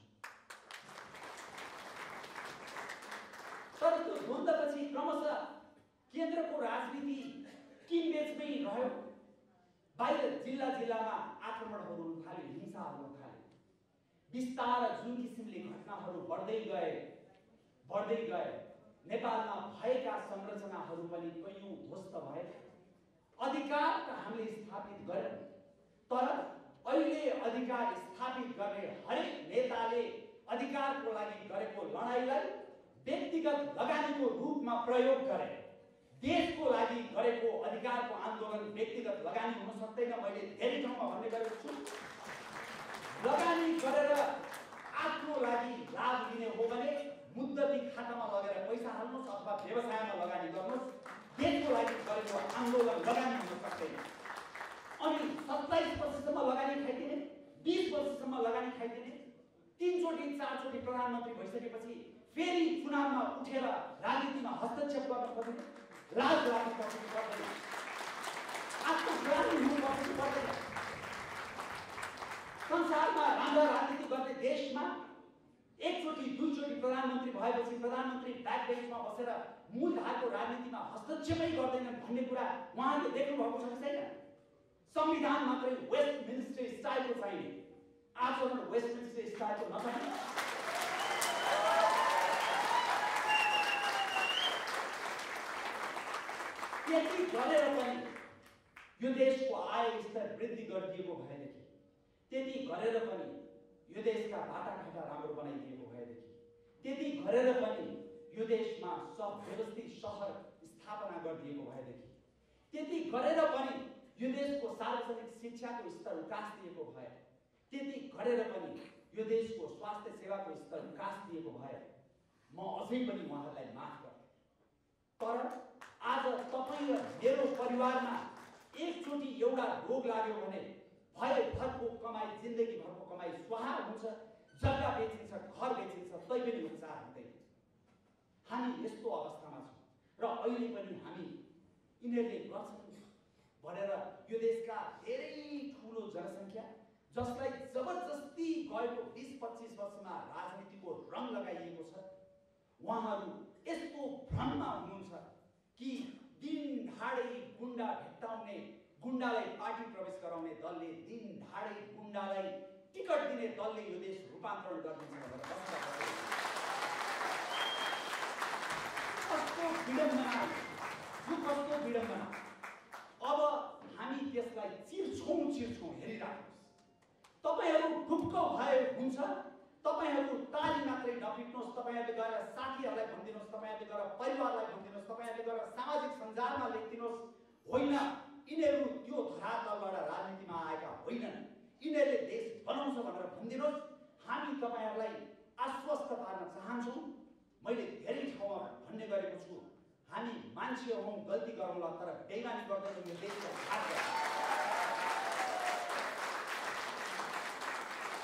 तर त्यो द्वन्द्वपछि क्रमशः केन्द्रको राजनीति किनबेचमै रह्यो। बाहिर जिल्लामा आक्रमणहरू हुन थाले, हिंसाहरू हुन थाले। बिस्तारै जुन किसिमले घटनाहरू बढ्दै गए नेपालमा भएका संरचनाहरू पनि कयौं ध्वस्त भए। अधिकार त हामीले स्थापित गर्यौं, तर अहिले अधिकार स्थापित गर्ने हरेक नेताले अधिकारको लागि गरेको लडाईँलाई व्यक्तिगत लगानीको रूपमा प्रयोग गरे। देशको लागि गरेको अधिकारको आन्दोलन व्यक्तिगत लगानी हुन सक्दैन। मैले धेरै ठाउँमा भन्ने गरेको छु। लगानी गरेर आफ्नो लागि लाभ लिने हो भने मुद्दती खातामा लगेर पैसा हाल्नुहोस् अथवा व्यवसायमा लगानी गर्नुहोस्। देशको लागि गरेको आन्दोलन लगानी हुन सक्दैन। अनि 27 वर्षसम्म लगानी खाइदिने, 20 वर्षसम्म लगानी खाइदिने, 3 चोटि 4 चोटि प्रधानमन्त्री भइसकेपछि फेरि चुनावमा उठेर राजनीतिमा हस्तक्षेप गर्न खोज्ने, लाज लाग्नु पर्दैन। आत्मग्लानी हुनुपर्छ कि पर्दैन? संसारमा राम्रो राजनीति गर्ने देशमा एकचोटि 2 चोटि प्रधानमन्त्री भएपछि प्रधानमन्त्री ब्याक बेन्चमा बसेर मूलधारको राजनीतिमा हस्तक्षेपै गर्दैनन् भन्ने कुरा उहाँले देख्नु भएको छ कि छैन? संविधान मात्रै वेस्टमिन्स्टर स्टाइलको चाहिने, आचरण वेस्टमिन्स्टर स्टाइलको नचाहिने। त्यति गरेर पनि यो देशको आय स्तर वृद्धि गरिदिएको भएदेखि, त्यति गरेर पनि यो देशका बाटाघाटा राम्रो बनाइदिएको भएदेखि, त्यति गरेर पनि यो देशमा व्यवस्थित सहर स्थापना गरिदिएको भएदेखि, त्यति गरेर पनि यो देशको सार्वजनिक शिक्षाको स्तर उकास दिएको भए, त्यति गरेर पनि यो देशको स्वास्थ्य सेवाको स्तर उकास दिएको भए म अझै पनि उहाँहरूलाई माफ गर्छु। तर आज तपाईँ र मेरो परिवारमा एकचोटि एउटा रोग लाग्यो भने भयभरको कमाई, जिन्दगीभरको कमाई स्वाहा हुन्छ, जग्गा बेचिन्छ, घर बेचिन्छ, तैपनि उपचार हुँदैन। हामी यस्तो अवस्थामा छौँ र अहिले पनि हामी यिनीहरूले गर्छन् भनेर यो देशका धेरै ठुलो जनसङ्ख्या जसलाई जबरजस्ती गएको 20-25 वर्षमा राजनीतिको रङ लगाइएको छ, उहाँहरू यस्तो भ्रममा हुनुहुन्छ कि दिन ढाडै गुण्डा भेट्टाउने, गुण्डालाई पार्टी प्रवेश गराउने दलले, दिन ढाडै गुण्डालाई टिकट दिने दलले यो देश रूपान्तरण गर्नेछ भनेर कस्तो विडम्बना। अब हामी त्यसलाई चिर्छौँ हेरिराख्नुहोस्। तपाईहरू ढुक्क भए हुन्छ, तपाईहरू ताली मात्रै नपिट्नुहोस्, तपाईहरूले गएर साथीहरूलाई भनिदिनुहोस्, तपाईहरूले गएर परिवारलाई भनिदिनुहोस्, तपाईहरूले गएर सामाजिक सञ्जालमा लेखिदिनुहोस्, होइन यिनीहरू त्यो धरातलबाट राजनीतिमा आएका होइनन्, यिनीहरूले देश बनाउँछ भनेर भनिदिनुहोस्। हामी तपाईहरूलाई आश्वस्त पार्न चाहन्छौँ। मैले धेरै ठाउँमा भन्ने गरेको छु, हामी मान्छे हौँ, गल्ती गरौँला, तर बेइमानी गर्दैनौँ। यो देशको भाग्य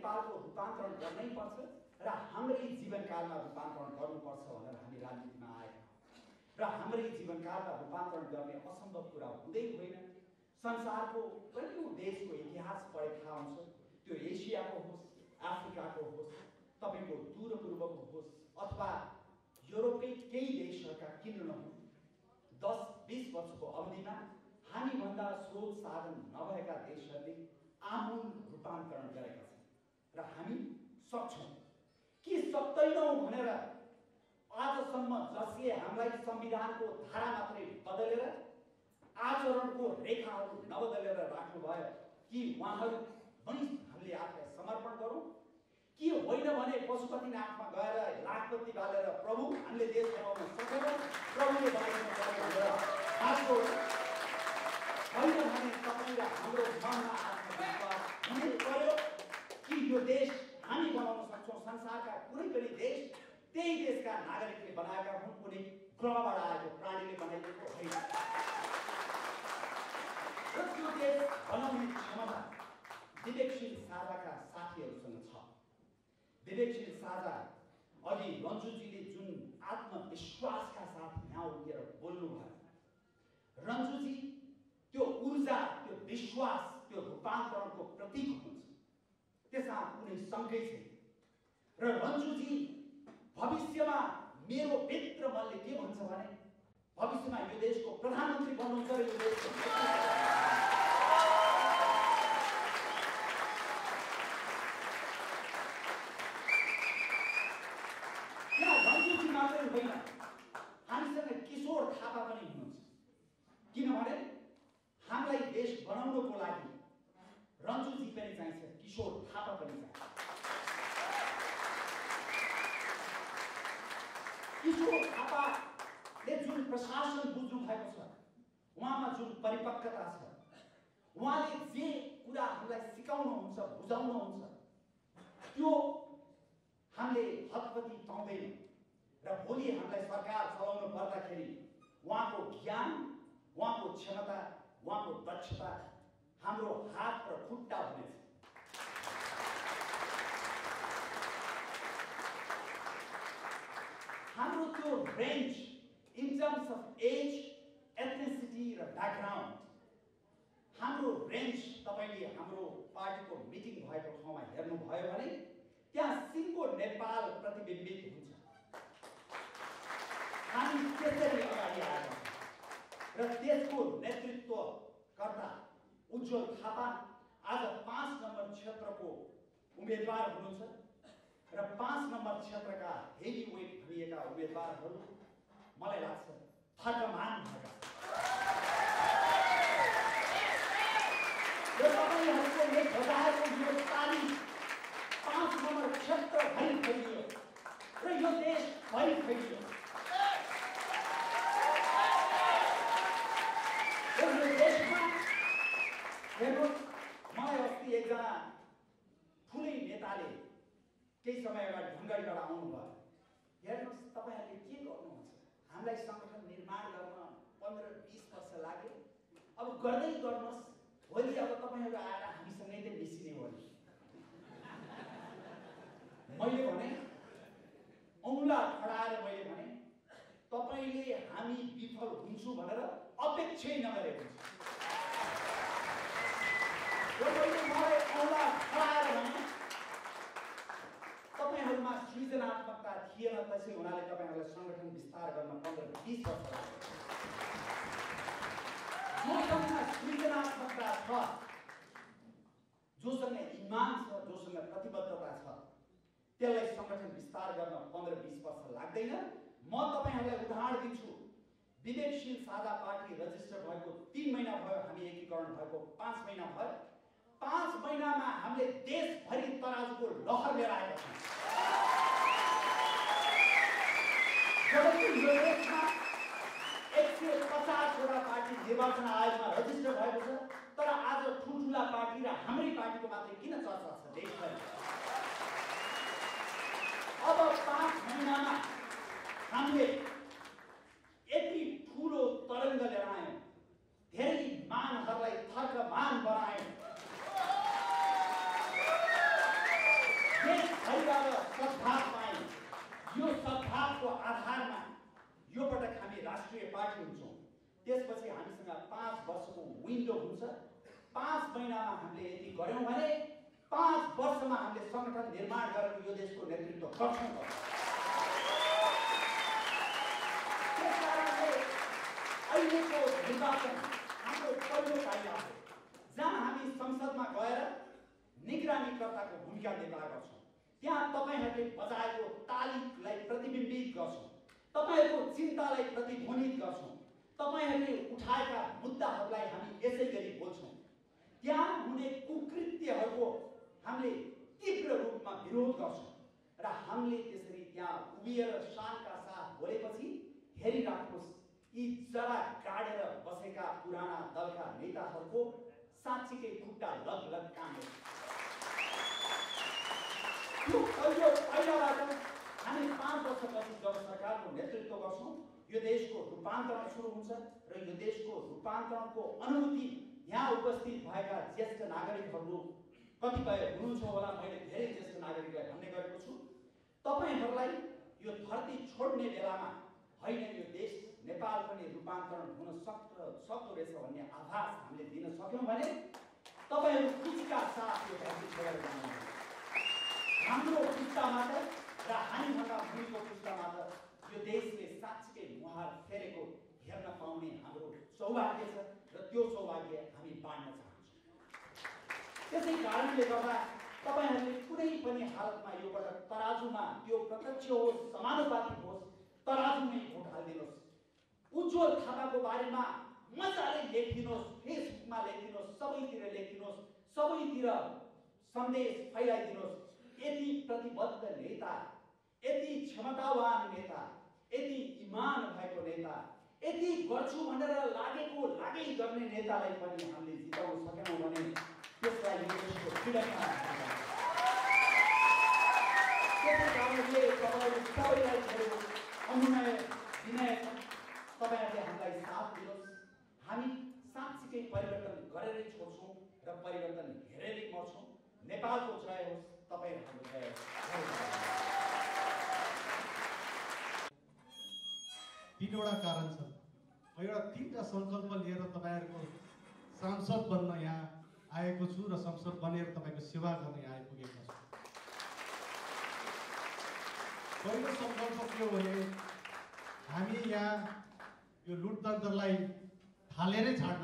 नेपालको रूपान्तरण गर्नै पर्छ र हाम्रै जीवनकालमा रूपान्तरण गर्नुपर्छ भनेर हामी राजनीतिमा आएका र हाम्रै जीवनकालमा रूपान्तरण गर्ने असम्भव कुरा हुँदै होइन। संसारको कयौँ देशको इतिहास पढे थाहा हुन्छ, त्यो एसियाको होस्, अफ्रिकाको होस्, तपाईँको दूरपूर्वको होस् अथवा युरोपकै केही देशहरूका किन नहुन्, 10-20 वर्षको अवधिमा हामीभन्दा स्रोत साधन नभएका देशहरूले आमूल रूपान्तरण गरेका छन् र हामी सक्छौँ कि सक्दैनौँ भनेर आजसम्म जसले हामीलाई संविधानको धारा मात्रै बदलेर आचरणको रेखाहरू नबदलेर राख्नुभयो कि उहाँहरू पनि हामीले आफूलाई समर्पण गरौँ कि होइन भने पशुपतिनाथमा गएर लाखपति बालेर प्रभु हामीले देश बनाउन सक्दैनौँ, प्रभुले बनाउनु पर्यो भनेर हाम्रो होइन भने तपाईँ र हाम्रो मनमा आत्मविश्वास हुनै पर्यो कि यो देश हामी बनाउन सक्छौँ। संसारका कुनै पनि देश त्यही देशका नागरिकले बनाएका हुन्, कुनै ग्रहबाट आएको प्राणीले बनाइएको होइन। र त्यो देश बनाउने क्षमता विवेकशील साझाका साथीहरूसँग छ। विवेकशील साझा अघि रन्जुजीले जुन आत्मविश्वासका साथ यहाँ उभिएर बोल्नुभयो, रन्जुजी त्यो ऊर्जा, त्यो विश्वास, त्यो रूपान्तरणको प्रतीक हुनुहुन्छ, त्यसमा कुनै शङ्कै छैन। र रन्जुजी भविष्यमा मेरो भित्र मनले के भन्छ भने भविष्यमा यो देशको प्रधानमन्त्री बन्नुहुन्छ र यो देशको रन्जुजी मात्रै होइन, हामीसँग किशोर थापा पनि हुनुहुन्छ। किनभने हामीलाई देश बनाउनको लागि रन्जुजी पनि चाहिन्छ, किशोर थापा पनि चाहिन्छ। किशोर थापाले जुन प्रशासन बुझ्नु भएको छ, उहाँमा जुन परिपक्वता छ, उहाँले जे कुरा हामीलाई सिकाउनुहुन्छ, बुझाउनुहुन्छ, त्यो हामीले हतपति पाउँदैनौँ। र भोलि हामीलाई सरकार चलाउनु पर्दाखेरि उहाँको ज्ञान, उहाँको क्षमता, उहाँको दक्षता हाम्रो हात र खुट्टा हुनेछ। हाम्रो त्यो range in terms of age, ethnicity र ब्याकग्राउन्ड, हाम्रो रेन्ज तपाईँले हाम्रो पार्टीको मिटिङ भएको ठाउँमा हेर्नुभयो भने त्यहाँ सिङ्गो नेपाल प्रतिबिम्बित हुन्छ। हामी त्यसरी अगाडि आएका छौँ र त्यसको नेतृत्वकर्ता उज्जवल थापा आज 5 नम्बर क्षेत्रको उम्मेदवार हुनुहुन्छ र 5 नम्बर क्षेत्रका हेभी वेट भनिएका उम्मेदवारहरू मलाई लाग्छ थर्कमान भएका छन्। र तपाईँहरूको एक बजारको यो ताली 5 नम्बर क्षेत्र भरि फैलियो र यो देश भरि फैलियो। यो देशमा हेर्नुहोस्, मलाई अस्ति एकजना ठुलै नेताले केही समय अगाडि ढुङ्गाडीबाट आउनुभयो। हेर्नुहोस्, तपाईँहरूले के गर्नुहुन्छ, हामीलाई सङ्गठन निर्माण गर्न 15-20 वर्ष लाग्यो, अब गर्दै गर्नुहोस्, भोलि अब तपाईँहरू आएर हामीसँगै त मिसिने हो नि। मैले भने औँला खडाएर मैले भने तपाईँले हामी विफल हुन्छौँ भनेर अपेक्षै नगरेको हुन्छ। र मैले मलाई औँला खडाएर भने तपाईँहरूमा सृजनात्मकता थिएन, त्यसै हुनाले तपाईँहरूलाई सङ्गठन विस्तार गर्न 15-20 वर्ष लाग्यो। जोसँग सृजनात्मकता छ, जोसँग इमान छ, जोसँग प्रतिबद्धता छ, त्यसलाई सङ्गठन विस्तार गर्न 15-20 वर्ष लाग्दैन। म तपाईँहरूलाई उदाहरण दिन्छु। विवेकशील साझा पार्टी रजिस्टर भएको 3 महिना भयो, हामी एकीकरण भएको 5 महिना भयो। 5 महिनामा हामीले देशभरि तराजुको लहर लिएर आएका छौँ। जबकि यो देशमा 150 वटा पार्टी निर्वाचन आयोगमा रजिस्टर भएको छ, तर आज ठुल्ठुला पार्टी र हाम्रै पार्टीको मात्रै किन चर्चा छ देशभरि? अब 5 महिनामा हामीले यति ठुलो तरङ्ग लिएर आयौँ, धेरै मानहरूलाई थर्कमान बनायौँ। राष्ट्रिय पार्टी हुन्छौँ त्यसपछि हामीसँग 5 वर्षको विन्डो हुन्छ। 5 महिनामा हामीले यति गर्यौँ भने 5 वर्षमा हामीले संगठन निर्माण गरेर यो देशको नेतृत्व गर्छौँ। त्यसकारणले अहिलेको निर्वाचन हाम्रो पहिलो पाइला हो जहाँ हामी संसदमा गएर निगरानीकर्ताको भूमिका निर्वाह गर्छौँ। त्यहाँ तपाईँहरूले बजाएको तालीलाई प्रतिबिम्बित गर्छौँ, तपाईँहरूको चिन्तालाई प्रतिध्वनित गर्छौँ, तपाईँहरूले उठाएका मुद्दाहरूलाई हामी यसै गरी बोल्छौँ। त्यहाँ हुने कुकृत्यहरूको हामीले तीव्र रूपमा विरोध गर्छौँ र हामीले त्यसरी त्यहाँ उभिएर शानका साथ बोलेपछि हेरिराख्नुहोस् यी जरा गाडेर बसेका पुराना दलका नेताहरूको साँच्चीकै खुट्टा लगलग कामे। यो पहिलो पाइलाबाट हामी 5 वर्षपछि जब सरकारको नेतृत्व गर्छौँ यो देशको रूपान्तरण सुरु हुन्छ र यो देशको रूपान्तरणको अनुभूति यहाँ उपस्थित भएका ज्येष्ठ नागरिकहरू कतिपय हुनुहुन्छ होला, मैले धेरै ज्येष्ठ नागरिकलाई भन्ने गरेको छु, तपाईँहरूलाई यो धरती छोड्ने बेलामा होइन यो देश नेपाल पनि रूपान्तरण हुन सक्दो रहेछ भन्ने आभास हामीले दिन सक्यौँ भने तपाईँहरू खुसीका साथ यो धरती छोडेर जानुहुन्छ। हाम्रो पुस्तामा र हामीभन्दा मुनिको पुस्तामा यो देशले साँच्चीकै मुहार फेरेको हेर्न पाउने हाम्रो सौभाग्य छ र त्यो सौभाग्य हामी बाँड्न चाहन्छौँ। त्यसै कारणले गर्दा तपाईँहरूले कुनै पनि हालतमा यो पटक तराजुमा त्यो प्रत्यक्ष होस् समानुपातिक होस् तराजुमै भोट हालिदिनुहोस्। उज्जवल थापाको बारेमा मजाले लेखिदिनुहोस्, फेसबुकमा लेखिदिनुहोस्, सबैतिर लेखिदिनुहोस्, सबैतिर सन्देश फैलाइदिनुहोस्। यति प्रतिबद्ध नेता, यति क्षमतावान नेता, यति इमान भएको नेता, यति गर्छु भनेर लागै गर्ने नेतालाई पनि हामीले जिताउन सकेनौँ भने त्यसलाई यो देशको पीडामा त्यसै कारणले तपाईँहरू सबैलाई मेरो अनुनय विनय छ, तपाईँहरूले हामीलाई साथ दिनुहोस्। हामी साँच्चीकै परिवर्तन गरेरै छोड्छौँ र परिवर्तन हेरेरै मर्छौँ। नेपालको जय होस्, तपाईँहरूको जय होस्। 3वटा कारण छन्। एउटा 3टा सङ्कल्प लिएर तपाईँहरूको सांसद बन्न यहाँ आएको छु र संसद बनेर तपाईँको सेवा गर्न यहाँ आइपुगेको छु। पहिलो सङ्कल्प के हो भने हामी यहाँ यो लुटतन्त्रलाई थालेरै छाड्न।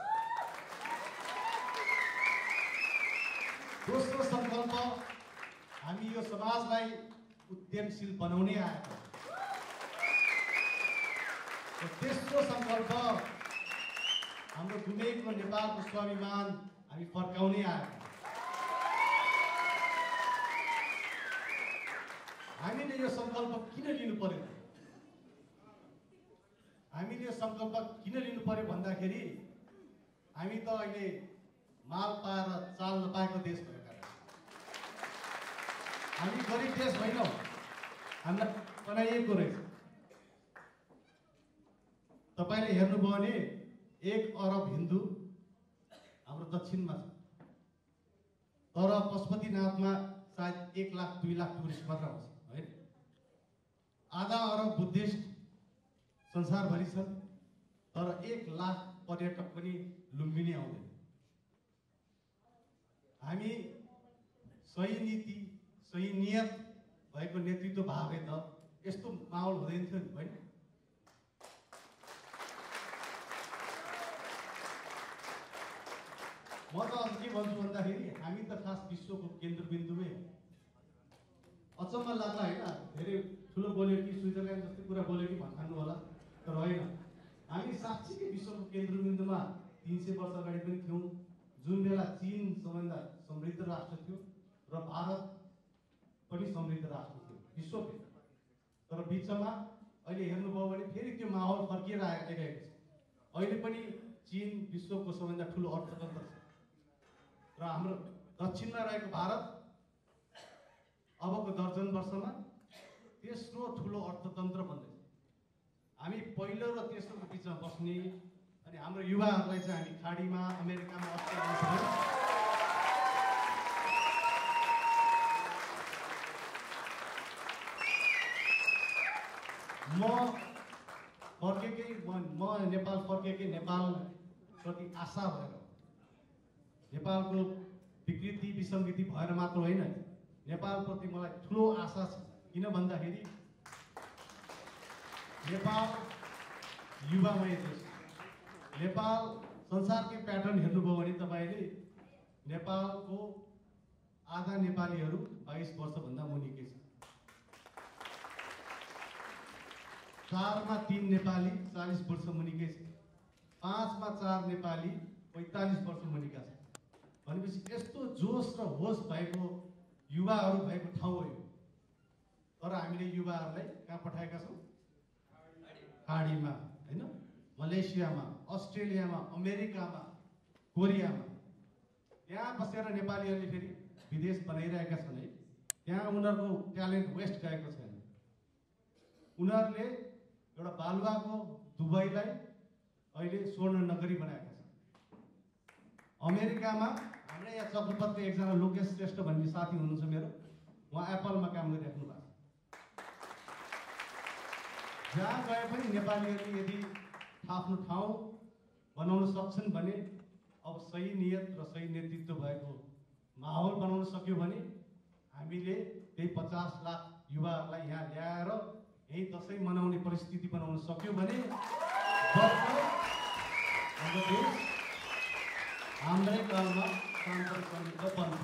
दोस्रो सङ्कल्प हामी यो समाजलाई उद्यमशील बनाउने आएको। तेस्रो सङ्कल्प हाम्रो गुमेको नेपालको स्वाभिमान हामी फर्काउने आएको। हामीले यो सङ्कल्प किन लिनु पर्यो? हामीले यो सङ्कल्प किन लिनु पर्यो भन्दाखेरि हामी त अहिले माल पाएर चाल नपाएको देश भएका छौँ। हामी गरिब देश होइनौँ, हामीलाई बनाइएको रहेछ। तपाईँले हेर्नुभयो भने 1 अरब हिन्दू हाम्रो दक्षिणमा छ, तर पशुपतिनाथमा सायद 1 लाख 2 लाख टुरिस्ट मात्र आउँछ होइन। आधा अरब बुद्धिस्ट संसारभरि छन्, तर 1 लाख पर्यटक पनि लुम्बिनी आउँदैन। हामी सही नीति सही नियत भएको नेतृत्व भए त यस्तो माहौल हुँदैन थियो नि होइन। म त अझ के भन्छु भन्दाखेरि हामी त खास विश्वको केन्द्रबिन्दुमै हो। अचम्म लाग्ला होइन, धेरै ठुलो बोल्यो कि स्विजरल्यान्ड जस्तै कुरा बोल्यो कि भन्नु होला, तर होइन। हामी साँच्चीकै विश्वको केन्द्रबिन्दुमा 300 वर्ष अगाडि पनि थियौँ, जुन बेला चीन सबैभन्दा समृद्ध राष्ट्र थियो र भारत पनि समृद्ध राष्ट्र थियो विश्वकै। तर बिचमा अहिले हेर्नुभयो भने फेरि त्यो माहौल फर्किएर आइरहेको छ। अहिले पनि चीन विश्वको सबैभन्दा ठुलो अर्थतन्त्र छ र हाम्रो दक्षिणमा रहेको भारत अबको दर्जन वर्षमा तेस्रो ठुलो अर्थतन्त्र बन्दैछ। हामी पहिलो र तेस्रोको बिचमा बस्ने अनि हाम्रो युवाहरूलाई चाहिँ हामी खाडीमा अमेरिकामा अस्ट्रेलियामा म फर्केकै म नेपाल फर्केकै नेपालप्रति आशा भएर नेपालको विकृति विसङ्गति भएर मात्र होइन, नेपालप्रति मलाई ठुलो आशा छ। किन भन्दाखेरि नेपाल युवामय देश। नेपाल संसारकै प्याटर्न हेर्नुभयो भने तपाईँले नेपालको आधा नेपालीहरू 22 वर्षभन्दा मुनिकै छ। 4 मा 3 नेपाली 40 वर्ष मुनिकै छ। 5 मा 4 नेपाली 45 वर्ष मुनिका छन्। भनेपछि यस्तो जोस र होस भएको युवाहरू भएको ठाउँ हो यो। तर हामीले युवाहरूलाई कहाँ पठाएका छौँ? खाडीमा, होइन? मलेसियामा, अस्ट्रेलियामा, अमेरिकामा, कोरियामा। त्यहाँ बसेर नेपालीहरूले फेरि विदेश बनाइरहेका छन् है। त्यहाँ उनीहरूको ट्यालेन्ट वेस्ट गएको छैन। उनीहरूले एउटा बालुवाको दुबईलाई अहिले स्वर्ण नगरी बनाएका छन्। अमेरिकामा हाम्रै यहाँ चक्रपतको एकजना लोकेश श्रेष्ठ भन्ने साथी हुनुहुन्छ मेरो, उहाँ एप्पलमा काम गरिराख्नु भएको छ। जहाँ गए पनि नेपालीहरूले यदि आफ्नो ठाउँ बनाउन सक्छन् भने, अब सही नियत र सही नेतृत्व भएको माहौल बनाउन सक्यो भने हामीले त्यही 50 लाख युवाहरूलाई यहाँ ल्याएर यही दसैँ मनाउने परिस्थिति बनाउन सक्यो भने हाम्रो देश हाम्रै कालमा शान्त बन्छ।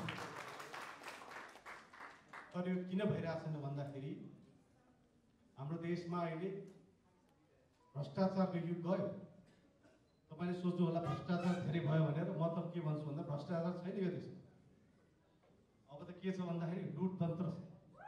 तर यो किन भइरहेको छैन भन्दाखेरि हाम्रो देशमा अहिले भ्रष्टाचारको युग गयो। तपाईँले सोच्नु होला भ्रष्टाचार धेरै भयो भनेर। म त के भन्छु भन्दा भ्रष्टाचार छैन यो देशमा। अब त के छ भन्दाखेरि लुटतन्त्र छ।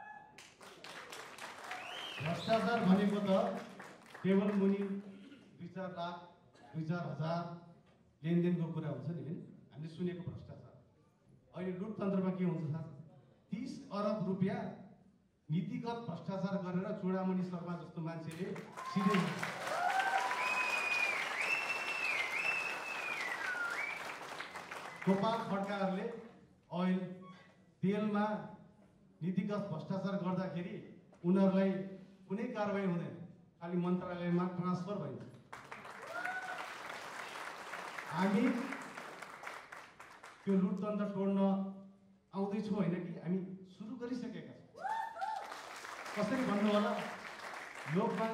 भ्रष्टाचार भनेको त टेबल मुनि 2-4 लाख 2-4 हजार लेनदेनको कुरा हुन्छ नि, होइन? हामीले सुनेको भ्रष्टाचार। अहिले लुटतन्त्रमा के हुन्छ थाहा छ? 30 अरब रुपियाँ नीतिगत भ्रष्टाचार गरेर चूडामणि शर्मा जस्तो मान्छेले सिधै गोपाल खड्काहरूले ओइल तेलमा नीतिगत भ्रष्टाचार गर्दाखेरि उनीहरूलाई कुनै कारबाही हुँदैन, खालि मन्त्रालयमा ट्रान्सफर भइन्छ। हामी त्यो लुटतन्त्र तोड्न आउँदैछौँ होइन कि हामी सुरु गरिसकेका छौँ। कसरी भन्नु होला? लोकमान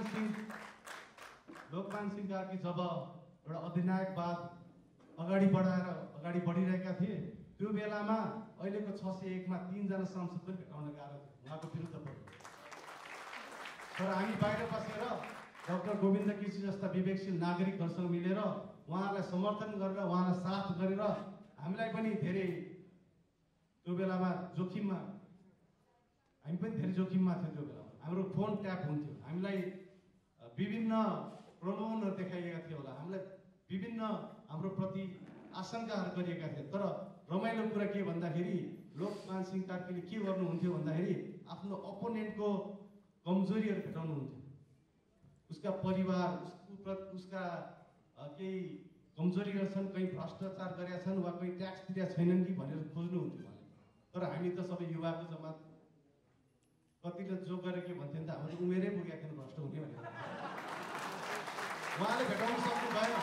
सिंह कार्की जब एउटा अधिनायकवाद अगाडि बढिरहेका थिए, त्यो बेलामा अहिलेको 601 मा 3 जना सांसद पनि भेटाउन गाह्रो थियो उहाँको विरुद्ध पऱ्यो। तर हामी बाहिर बसेर डाक्टर गोविन्द केसी जस्ता विवेकशील नागरिकहरूसँग मिलेर उहाँलाई समर्थन गरेर उहाँलाई साथ गरेर हामीलाई पनि धेरै त्यो बेलामा जोखिममा, हामी पनि धेरै जोखिममा थियो। त्यो बेलामा हाम्रो फोन ट्याप हुन्थ्यो, हामीलाई विभिन्न प्रलोभनहरू देखाइएका थियो होला, हामीलाई विभिन्न हाम्रो प्रति आशंकाहरू गरिएका थिए। तर रमाइलो कुरा के भन्दाखेरि लोकमान सिंह कार्कीले के गर्नुहुन्थ्यो भन्दाखेरि आफ्नो अपोनेन्टको कमजोरीहरू भेटाउनुहुन्थ्यो। उसका परिवार, उसका केही कमजोरीहरू छन्, कहीँ भ्रष्टाचार गरेका छन् वा कहीँ ट्याक्स दिएका छैनन् कि भनेर खोज्नुहुन्थ्यो उहाँले। तर हामी त सबै युवाको जमात, कतिले जो गरेर के भन्थ्यो नि त, हाम्रो उमेरै पुगेको थिएन भ्रष्ट हुने भनेर। उहाँले भेटाउन सक्नु भएन,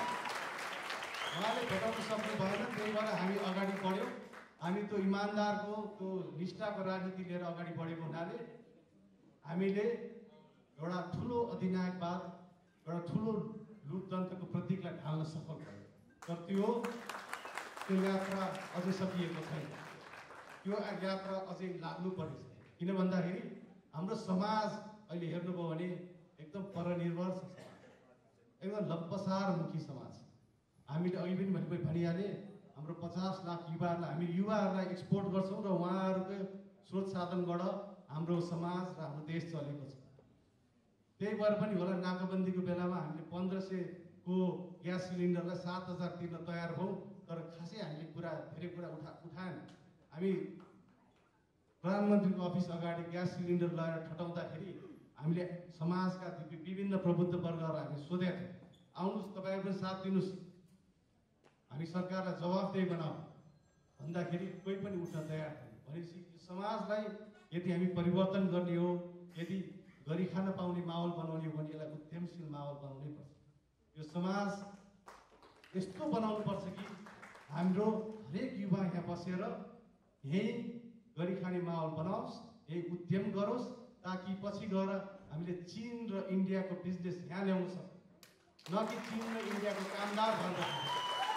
त्यही भएर हामी अगाडि बढ्यौँ। हामी त्यो इमान्दारको, त्यो निष्ठाको राजनीति लिएर अगाडि बढेको हुनाले हामीले एउटा ठुलो अधिनायकवाद, एउटा ठुलो लुटतन्त्रको प्रतीकलाई ढाल्न सफल भयो। तर त्यो यात्रा अझै सकिएको छैन। त्यो यात्रा अझै लाग्नुपर्ने छ। किन भन्दाखेरि हाम्रो समाज अहिले हेर्नुभयो भने एकदम परनिर्भर छ, एकदम लम्पसारमुखी समाज। हामीले अहिले पनि भनिहाले हाम्रो 50 लाख युवाहरूलाई एक्सपोर्ट गर्छौँ र उहाँहरूको स्रोत साधनबाट हाम्रो समाज र हाम्रो देश चलेको छ। त्यही भएर पनि होला नाकाबन्दीको बेलामा हामीले 1500 को ग्यास सिलिन्डरलाई 7000 तिर्न तयार भयौँ। तर खासै हामीले धेरै कुरा उठाएन। हामी प्रधानमन्त्रीको अफिस अगाडि ग्यास सिलिन्डर लगाएर ठटाउँदाखेरि हामीले समाजका विभिन्न प्रबुद्ध वर्गहरूलाई हामीले सोधेका थियौँ, आउनुहोस् तपाईँहरू पनि साथ दिनुहोस्, हामी सरकारलाई जवाफदेही बनाऊ भन्दाखेरि कोही पनि उठ्न तयार थिएन। भनेपछि समाजलाई यदि हामी परिवर्तन गर्ने हो, यदि गरी खान पाउने माहौल बनाउने हो भने यसलाई उद्यमशील माहौल बनाउनै पर्छ। यो समाज यस्तो बनाउनु पर्छ कि हाम्रो हरेक युवा यहाँ बसेर यही गरी खाने माहौल बनाओस्, यही उद्यम गरोस्, ताकि पछि गएर हामीले चीन र इन्डियाको बिजनेस यहाँ ल्याउन सक्छौँ, न कि चीन र इन्डियाको कामदार भएर।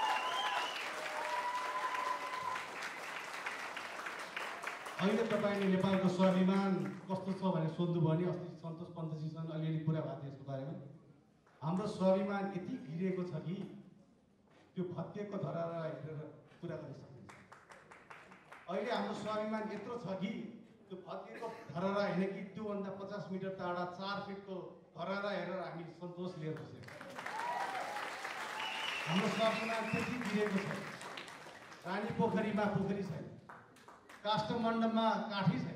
अहिले तपाईँले नेपालको स्वाभिमान कस्तो छ भनेर सोध्नुभयो भने अस्ति सन्तोष पन्तजीसँग अलिअलि कुरा भएको थियो यसको बारेमा। हाम्रो स्वाभिमान यति गिरेको छ कि त्यो भत्किएको धरालाई हेरेर कुरा गर्न सकिन्छ। अहिले हाम्रो स्वाभिमान यत्रो छ कि त्यो भत्किएको धरारा होइन कि त्योभन्दा 50 मिटर टाढा 4 फिटको धरारा हेरेर हामी सन्तोष लिएर बसेको। हाम्रो स्वाभिमान त्यति गिरेको छ। रानी पोखरीमा पोखरी छैन, काष्ठमण्डपमा काठी छैन,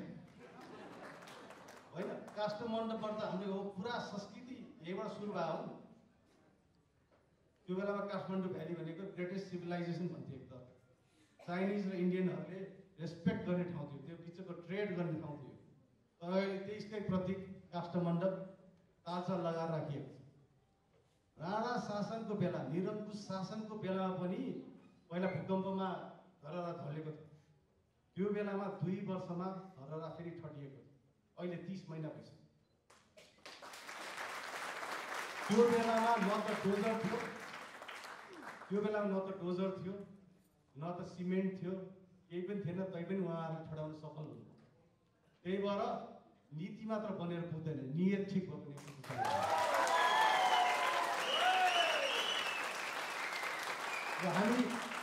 होइन? काष्ठमण्डपबाट त हाम्रो हो पुरा संस्कृति यहीँबाट सुरु भयो हो। त्यो बेलामा काठमाडौँ भ्याली भनेको ग्रेटेस्ट सिभिलाइजेसन भन्थ्यो एकदम। चाइनिज र इन्डियनहरूले रेस्पेक्ट गर्ने ठाउँ थियो, त्यो बिचको ट्रेड गर्ने ठाउँ थियो। तर अहिले त्यसकै प्रतीक काष्ठमण्डप तालचा लगाएर राखिएको छ। राणा शासनको बेला, निरङ्कुश शासनको बेलामा पनि पहिला भूकम्पमा धरहरा ढलेको थियो। त्यो बेलामा 2 वर्षमा धरहरा फेरि ठटिएको थियो। अहिले 30 महिना भइसक्यो। त्यो बेलामा न त डोजर थियो, त्यो बेलामा न त डोजर थियो, न त सिमेन्ट थियो, केही पनि थिएन। तैपनि उहाँहरूले ठडाउन सफल हुनु। त्यही भएर नीति मात्र बनेर पुग्दैन, नियत ठिक भयो भने हामी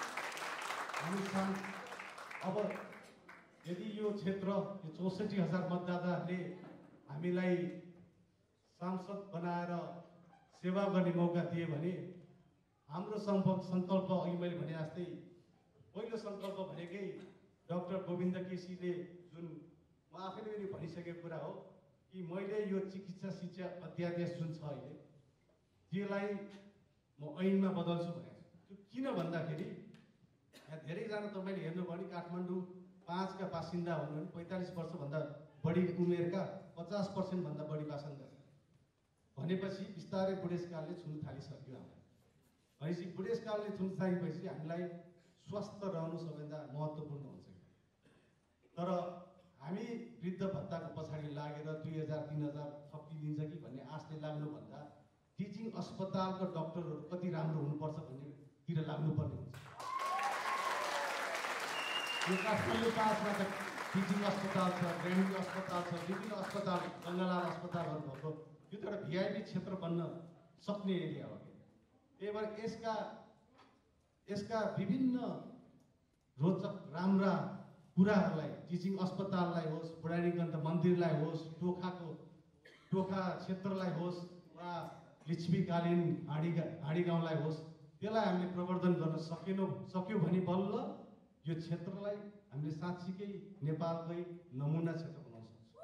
अब यदि यो क्षेत्र, यो 64,000 मतदाताहरूले हामीलाई सांसद बनाएर सेवा गर्ने मौका दिए भने हाम्रो सङ्कल्प अघि मैले भने जस्तै पहिलो सङ्कल्प भनेकै डाक्टर गोविन्द केसीले जुन म आफैले पनि भनिसकेको कुरा हो कि मैले यो चिकित्सा शिक्षा अध्यादेश जुन छ अहिले त्यसलाई म ऐनमा बदल्छु भनेको छु। त्यो किन भन्दाखेरि यहाँ धेरैजना तपाईँले हेर्नुभयो भने काठमाडौँ 5 का बासिन्दा हुनुहुन्छ, 45 वर्षभन्दा बढी उमेरका 50% भन्दा बढी बासिन्दा भनेपछि बिस्तारै बुढेसकालले छुन थालिसक्यो हामीलाई। भनेपछि बुढेसकालले छुन थालेपछि हामीलाई स्वस्थ रहनु सबैभन्दा महत्त्वपूर्ण हुन्छ। तर हामी वृद्ध भत्ताको पछाडि लागेर 2000-3000 थपिदिन्छ कि भन्ने आशले लाग्नुभन्दा टिचिङ अस्पतालको डक्टरहरू कति राम्रो हुनुपर्छ भन्नेतिर लाग्नुपर्ने हुन्छ। यो काठमाडौँ 5 मा त टिचिङ अस्पताल छ, ग्रामीण अस्पताल छ, विभिन्न अस्पताल, गङ्गालाल अस्पतालहरू भएको यो त एउटा भिआइपी क्षेत्र बन्न सक्ने एरिया हो। त्यही भएर यसका विभिन्न रोचक राम्रा कुराहरूलाई, टिचिङ अस्पताललाई होस्, बुढानीगन्ध मन्दिरलाई होस्, टोखा क्षेत्रलाई होस् वा लिच्छवीकालीन हाँडी गाउँलाई होस्, त्यसलाई हामीले प्रवर्धन गर्न सक्यो भने बल्ल यो क्षेत्रलाई हामीले साँच्चीकै नेपालकै नमुना क्षेत्र बनाउन सक्छौँ।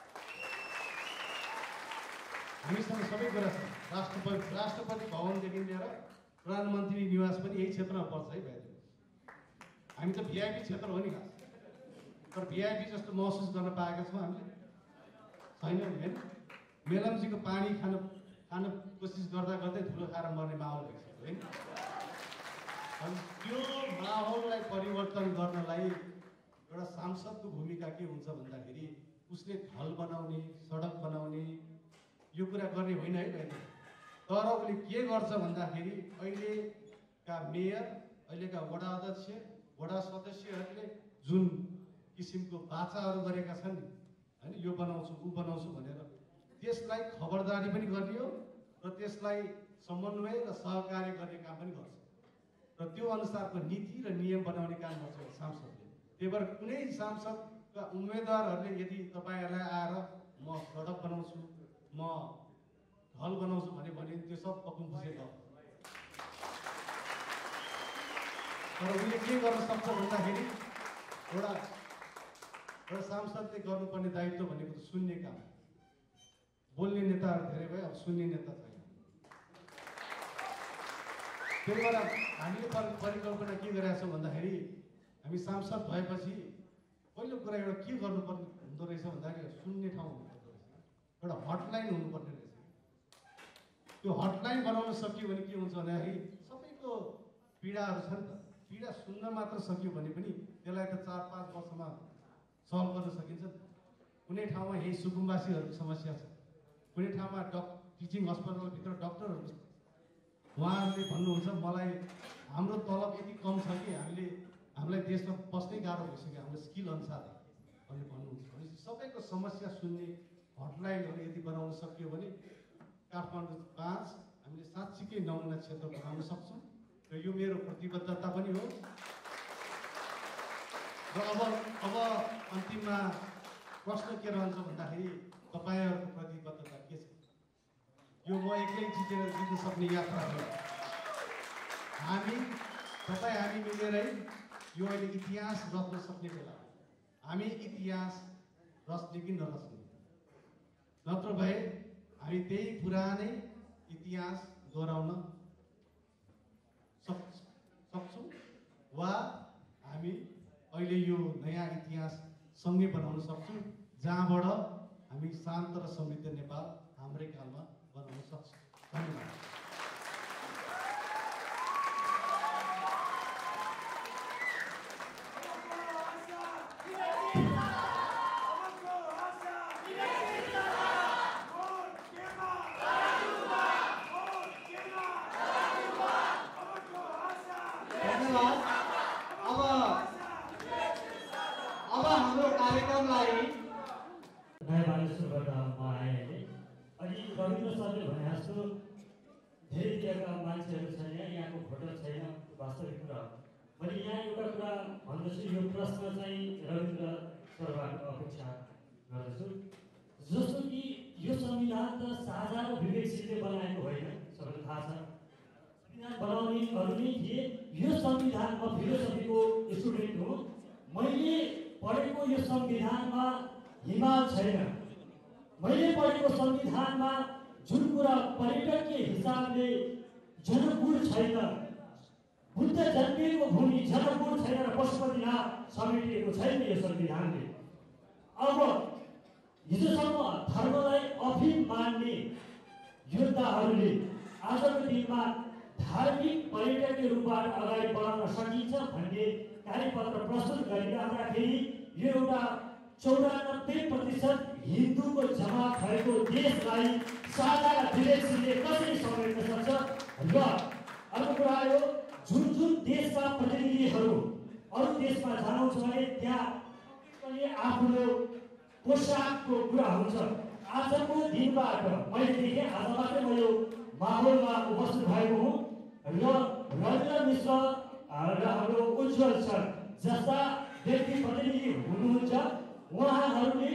हामीसँग सबै कुरा छ। राष्ट्रपति भवनदेखि लिएर प्रधानमन्त्री निवास पनि यही क्षेत्रमा पर्छ है भाइ। हामी त भिआइपी क्षेत्र हो नि खास, तर भिआइपी जस्तो महसुस गर्न पाएका छौँ हामीले छैन होइन। मेलम्चीको पानी खान कोसिस गर्दा गर्दै धुलो खाएर मर्ने माहौल भइसक्यो होइन। अनि त्यो माहौललाई परिवर्तन गर्नलाई एउटा सांसदको भूमिका के हुन्छ भन्दाखेरि उसले ढल बनाउने, सडक बनाउने यो कुरा गर्ने होइन है भाइ। तर उसले के गर्छ भन्दाखेरि अहिलेका मेयर, अहिलेका वडा अध्यक्ष, वडा सदस्यहरूले जुन किसिमको बाचाहरू गरेका छन् होइन, यो बनाउँछु ऊ बनाउँछु भनेर, त्यसलाई खबरदारी पनि गर्ने हो र त्यसलाई समन्वय र सहकार्य गर्ने काम पनि गर्छ र त्यो अनुसारको नीति र नियम बनाउने काम गर्छ सांसदले। त्यही भएर कुनै सांसदका उम्मेदवारहरूले यदि तपाईँहरूलाई आएर म सडक बनाउँछु, म ढल बनाउँछु भने त्यो सब पक्कु बुझेको। तर उसले के गर्न सक्छ भन्दाखेरि एउटा सांसदले गर्नुपर्ने दायित्व भनेको त सुन्ने काम। बोल्ने नेताहरू धेरै भयो, अब सुन्ने नेता छैन। त्यही भएर हामीले परिकल्पना के गरेका छौँ भन्दाखेरि हामी सांसद भएपछि पहिलो कुरा एउटा के गर्नुपर्ने हुँदो रहेछ भन्दाखेरि सुन्ने ठाउँ हुनुपर्दो रहेछ। एउटा हटलाइन हुनुपर्ने रहेछ। त्यो हटलाइन बनाउन सकियो भने के हुन्छ भन्दाखेरि सबैको पीडाहरू छ नि त, पीडा सुन्न मात्र सकियो भने पनि त्यसलाई त 4-5 वर्षमा सल्भ गर्न सकिन्छ नि। कुनै ठाउँमा यही सुकुम्बासीहरूको समस्या छ, कुनै ठाउँमा टिचिङ हस्पिटलभित्र डक्टरहरू उहाँहरूले भन्नुहुन्छ मलाई हाम्रो तलब यति कम छ कि हामीलाई देशमा बस्नै गाह्रो भइसक्यो हाम्रो स्किल अनुसार भनेर भन्नुहुन्छ। भनेपछि सबैको समस्या सुन्ने हटलाइनहरू यदि बनाउन सकियो भने काठमाडौँ 5 हामीले साँच्चीकै नमुना क्षेत्र बनाउन सक्छौँ र यो मेरो प्रतिबद्धता पनि हो। र अब अन्तिममा प्रश्न के रहन्छ भन्दाखेरि तपाईँहरूको प्रतिबद्धता के छ? यो म एक्लै जितेर जित्न सक्ने यात्रा हो। हामी मिलेरै यो अहिले इतिहास रच्न सक्ने बेला हो। हामी इतिहास रच्ने कि नरच्ने, नत्र भए हामी त्यही पुरानै इतिहास दोहोऱ्याउन सक्छौँ वा हामी अहिले यो नयाँ इतिहास सँगै बनाउन सक्छौँ जहाँबाट हामी शान्त र समृद्ध नेपाल हाम्रै कालमा बनाउन सक्छौँ। धन्यवाद। अब हाम्रो कार्यक्रमलाई नयाँ बालेश्वरबाट म आएँ अहिले। अनि रविन्द्र सरले भने जस्तो धेरै देशका मान्छेहरू छन्, यहाँको भोटर छैन, वास्तविक कुरा हो। मैले यहाँ एउटा कुरा भन्दछु, यो प्रश्न चाहिँ रविन्द्र सरबाट अपेक्षा गर्दछु। जस्तो कि यो संविधान त साझा र विवेकशीलले बनाएको होइन, सबैलाई थाहा छ। संविधान बनाउनेहरू नै थिए। यो संविधान म फिलोसफीको स्टुडेन्ट हो। मैले पढेको यो संविधानमा हिमाल छैन। मैले पढेको संविधानमा जुन कुरा पर्यटकीय हिसाबले जनकपुर छैन, बुद्ध जन्मिएको भूमि जनकपुर छैन र पशुपतिनाथ समेटिएको छैन यो संविधानले। अब हिजोसम्म धर्मलाई अफिम मान्ने योद्धाहरूले आजको दिनमा धार्मिक पर्यटकीय रूपबाट अगाडि बढाउन सकिन्छ भन्ने कार्यपत्र प्रस्तुत गरिराख्दाखेरि यो एउटा 94% हिन्दूको जमात भएको देशलाई साझा र विवेकशीलले कसरी समेट्न सक्छ? र अर्को कुरा यो जुन देशका प्रतिनिधिहरू अरू देशमा जानुहुन्छ भने त्यहाँ पनि आफ्नो पोसाकको कुरा हुन्छ। आजको दिनबाट मैले देखेँ, आज मात्रै म यो माहौलमा उपस्थित भएको हुँ र रविन्द्र मिश्र र हाम्रो उज्जवल सर जस्ता व्यक्ति प्रतिनिधि हुनुहुन्छ। उहाँहरूले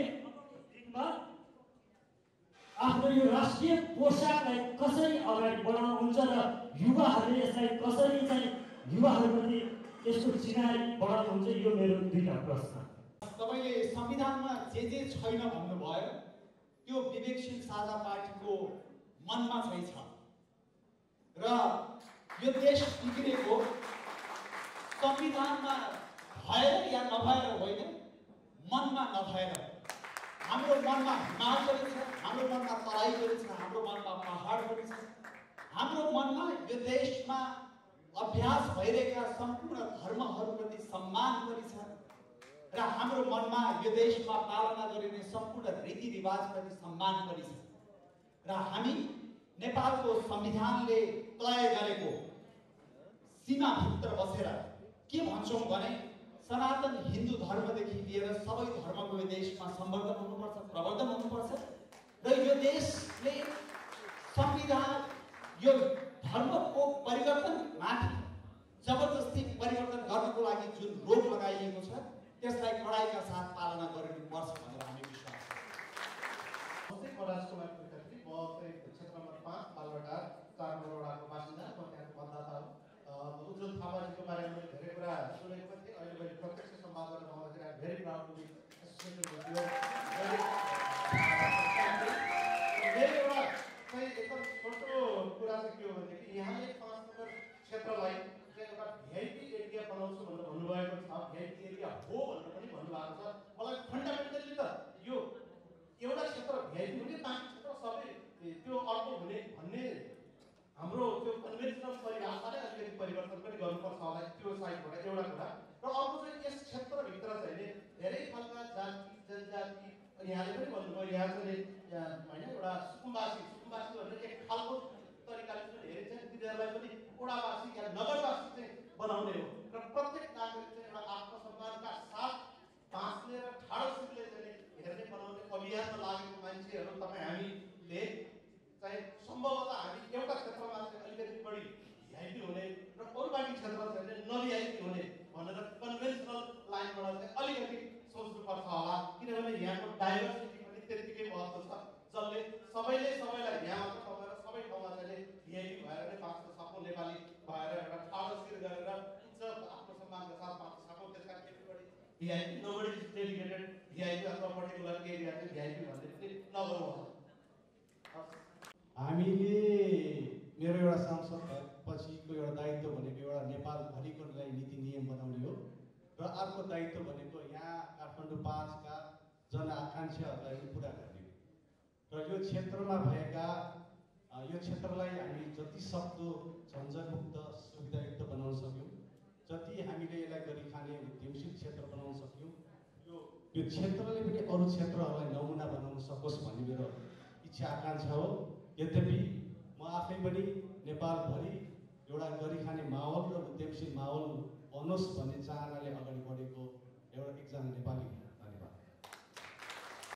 आफ्नो यो राष्ट्रिय पोसाकलाई कसरी अगाडि बढाउनुहुन्छ र युवाहरूले यसलाई कसरी चाहिँ युवाहरूप्रति यसको चिनारी बढाउनुहुन्छ, यो मेरो दुईटा प्रश्न। तपाईँले संविधानमा जे छैन भन्नुभयो त्यो विवेकशील साझा पार्टीको मनमा चाहिँ छ र यो देश बिग्रेको संविधानमा भएर या नभएर होइन, मनमा नभएर। हाम्रो मनमा हिमाल पनि छ, हाम्रो मनमा तराई पनि छ, हाम्रो मनमा पहाड पनि छ, हाम्रो मनमा यो देशमा अभ्यास भइरहेका सम्पूर्ण धर्महरूप्रति सम्मान पनि छ र हाम्रो मनमा यो देशमा पालना गरिने सम्पूर्ण रीतिरिवाजप्रति सम्मान पनि छ। र हामी नेपालको संविधानले तय गरेको सीमाभित्र बसेर के भन्छौँ भने सनातन हिन्दू धर्मदेखि लिएर सबै धर्मको यो देशमा संवर्धन हुनुपर्छ, प्रवर्धन हुनुपर्छ र यो देशले संविधान यो धर्मको परिवर्तनमाथि जबरजस्ती परिवर्तन गर्नको लागि जुन रोक लगाइएको छ त्यसलाई कडाइका साथ पालना गरिनुपर्छ भनेर हामी विश्वास गर्छौँ। राजकुमार त्रिपाठी, म चाहिँ क्षेत्र नम्बर 5 बालुवाटार 4 नम्बर वडाको बासिन्दा, म त्यहाँको मतदाता हो। उज्जवल थापाजीको बारेमा मैले धेरै कुरा सुनेको पनि थिएँ। अहिले मैले प्रत्यक्ष संवाद गर्न पाउँदाखेरि I very proud to be associated with you. मेरो एउटा चाहिँ एकदम छोटो कुरा चाहिँ के हो भनेदेखि यहाँले 5 नम्बर क्षेत्रलाई चाहिँ एउटा भिआइपी एरिया बनाउँछु भनेर भन्नुभएको छ, भिआइपी एरिया हो भनेर पनि भन्नुभएको छ। मलाई फन्डामेन्टली त यो एउटा क्षेत्र भिआइपी हुने, बाँकी यहाँले पनि भन्नुभयो यहाँ चाहिँ होइन एउटा सुकुम्बासी भनेर एक खालको तरिकाले पनि हेरिन्छ तिनीहरूलाई पनि ओडावासी या नगरवासी चाहिँ बनाउने हो र प्रत्येक नागरिक चाहिँ एउटा आत्मसम्मानका साथ बाँच्ने र ठाडोसितले चाहिँ हेर्ने बनाउने अभियानमा लागेको मान्छेहरू तपाईँ हामीले चाहिँ सम्भवतः हामी एउटा क्षेत्रमा चाहिँ अलिकति बढी भिआइपी हुने र अरू बाँकी क्षेत्र चाहिँ नभिआइपी हुने भनेर कन्भेन्सनल लाइनबाट चाहिँ अलिकति सोच्नुपर्छ होला किनभने यहाँको डाइभर्सिटी पनि त्यत्तिकै महत्त्व छ जसले सबैले सबैलाई यहाँ मात्र तपाईँलाई सबै ठाउँमा चाहिँ भिआइपी भएर नै बाँच्न सक्नु नेपाली भएर एउटा ठाडोसिर गरेर उच्च आत्मसम्मानका साथ बाँच्न सक्नु त्यसका केटीबढी भिआइपी नबढी डेडिकेटेड भिआइपी अथवा पर्टिकुलर एरिया चाहिँ भिआइपी भन्ने पनि नगरौँ होला। हामीले मेरो एउटा सांसद पछिको एउटा दायित्व भनेको एउटा नेपालभरिको नीति नियम बनाउने हो र अर्को दायित्व भनेको यहाँ काठमाडौँ 5 का जनआकाङ्क्षाहरूलाई पुरा गर्ने र यो क्षेत्रमा भएका यो क्षेत्रलाई हामी जति सक्दो झन्झटमुक्त सुविधायुक्त बनाउन सक्यौँ जति हामीले यसलाई गरी खाने उद्यमशील क्षेत्र बनाउन सक्यौँ यो क्षेत्रले पनि अरू क्षेत्रहरूलाई नमुना बनाउन सकोस् भन्ने मेरो इच्छा आकाङ्क्षा हो। यद्यपि म आफै पनि नेपालभरि एउटा गरी खाने माहौल र उद्यमशील माहौल बनोस् भन्ने चाहनाले अगाडि बढेको एकजना नेपाली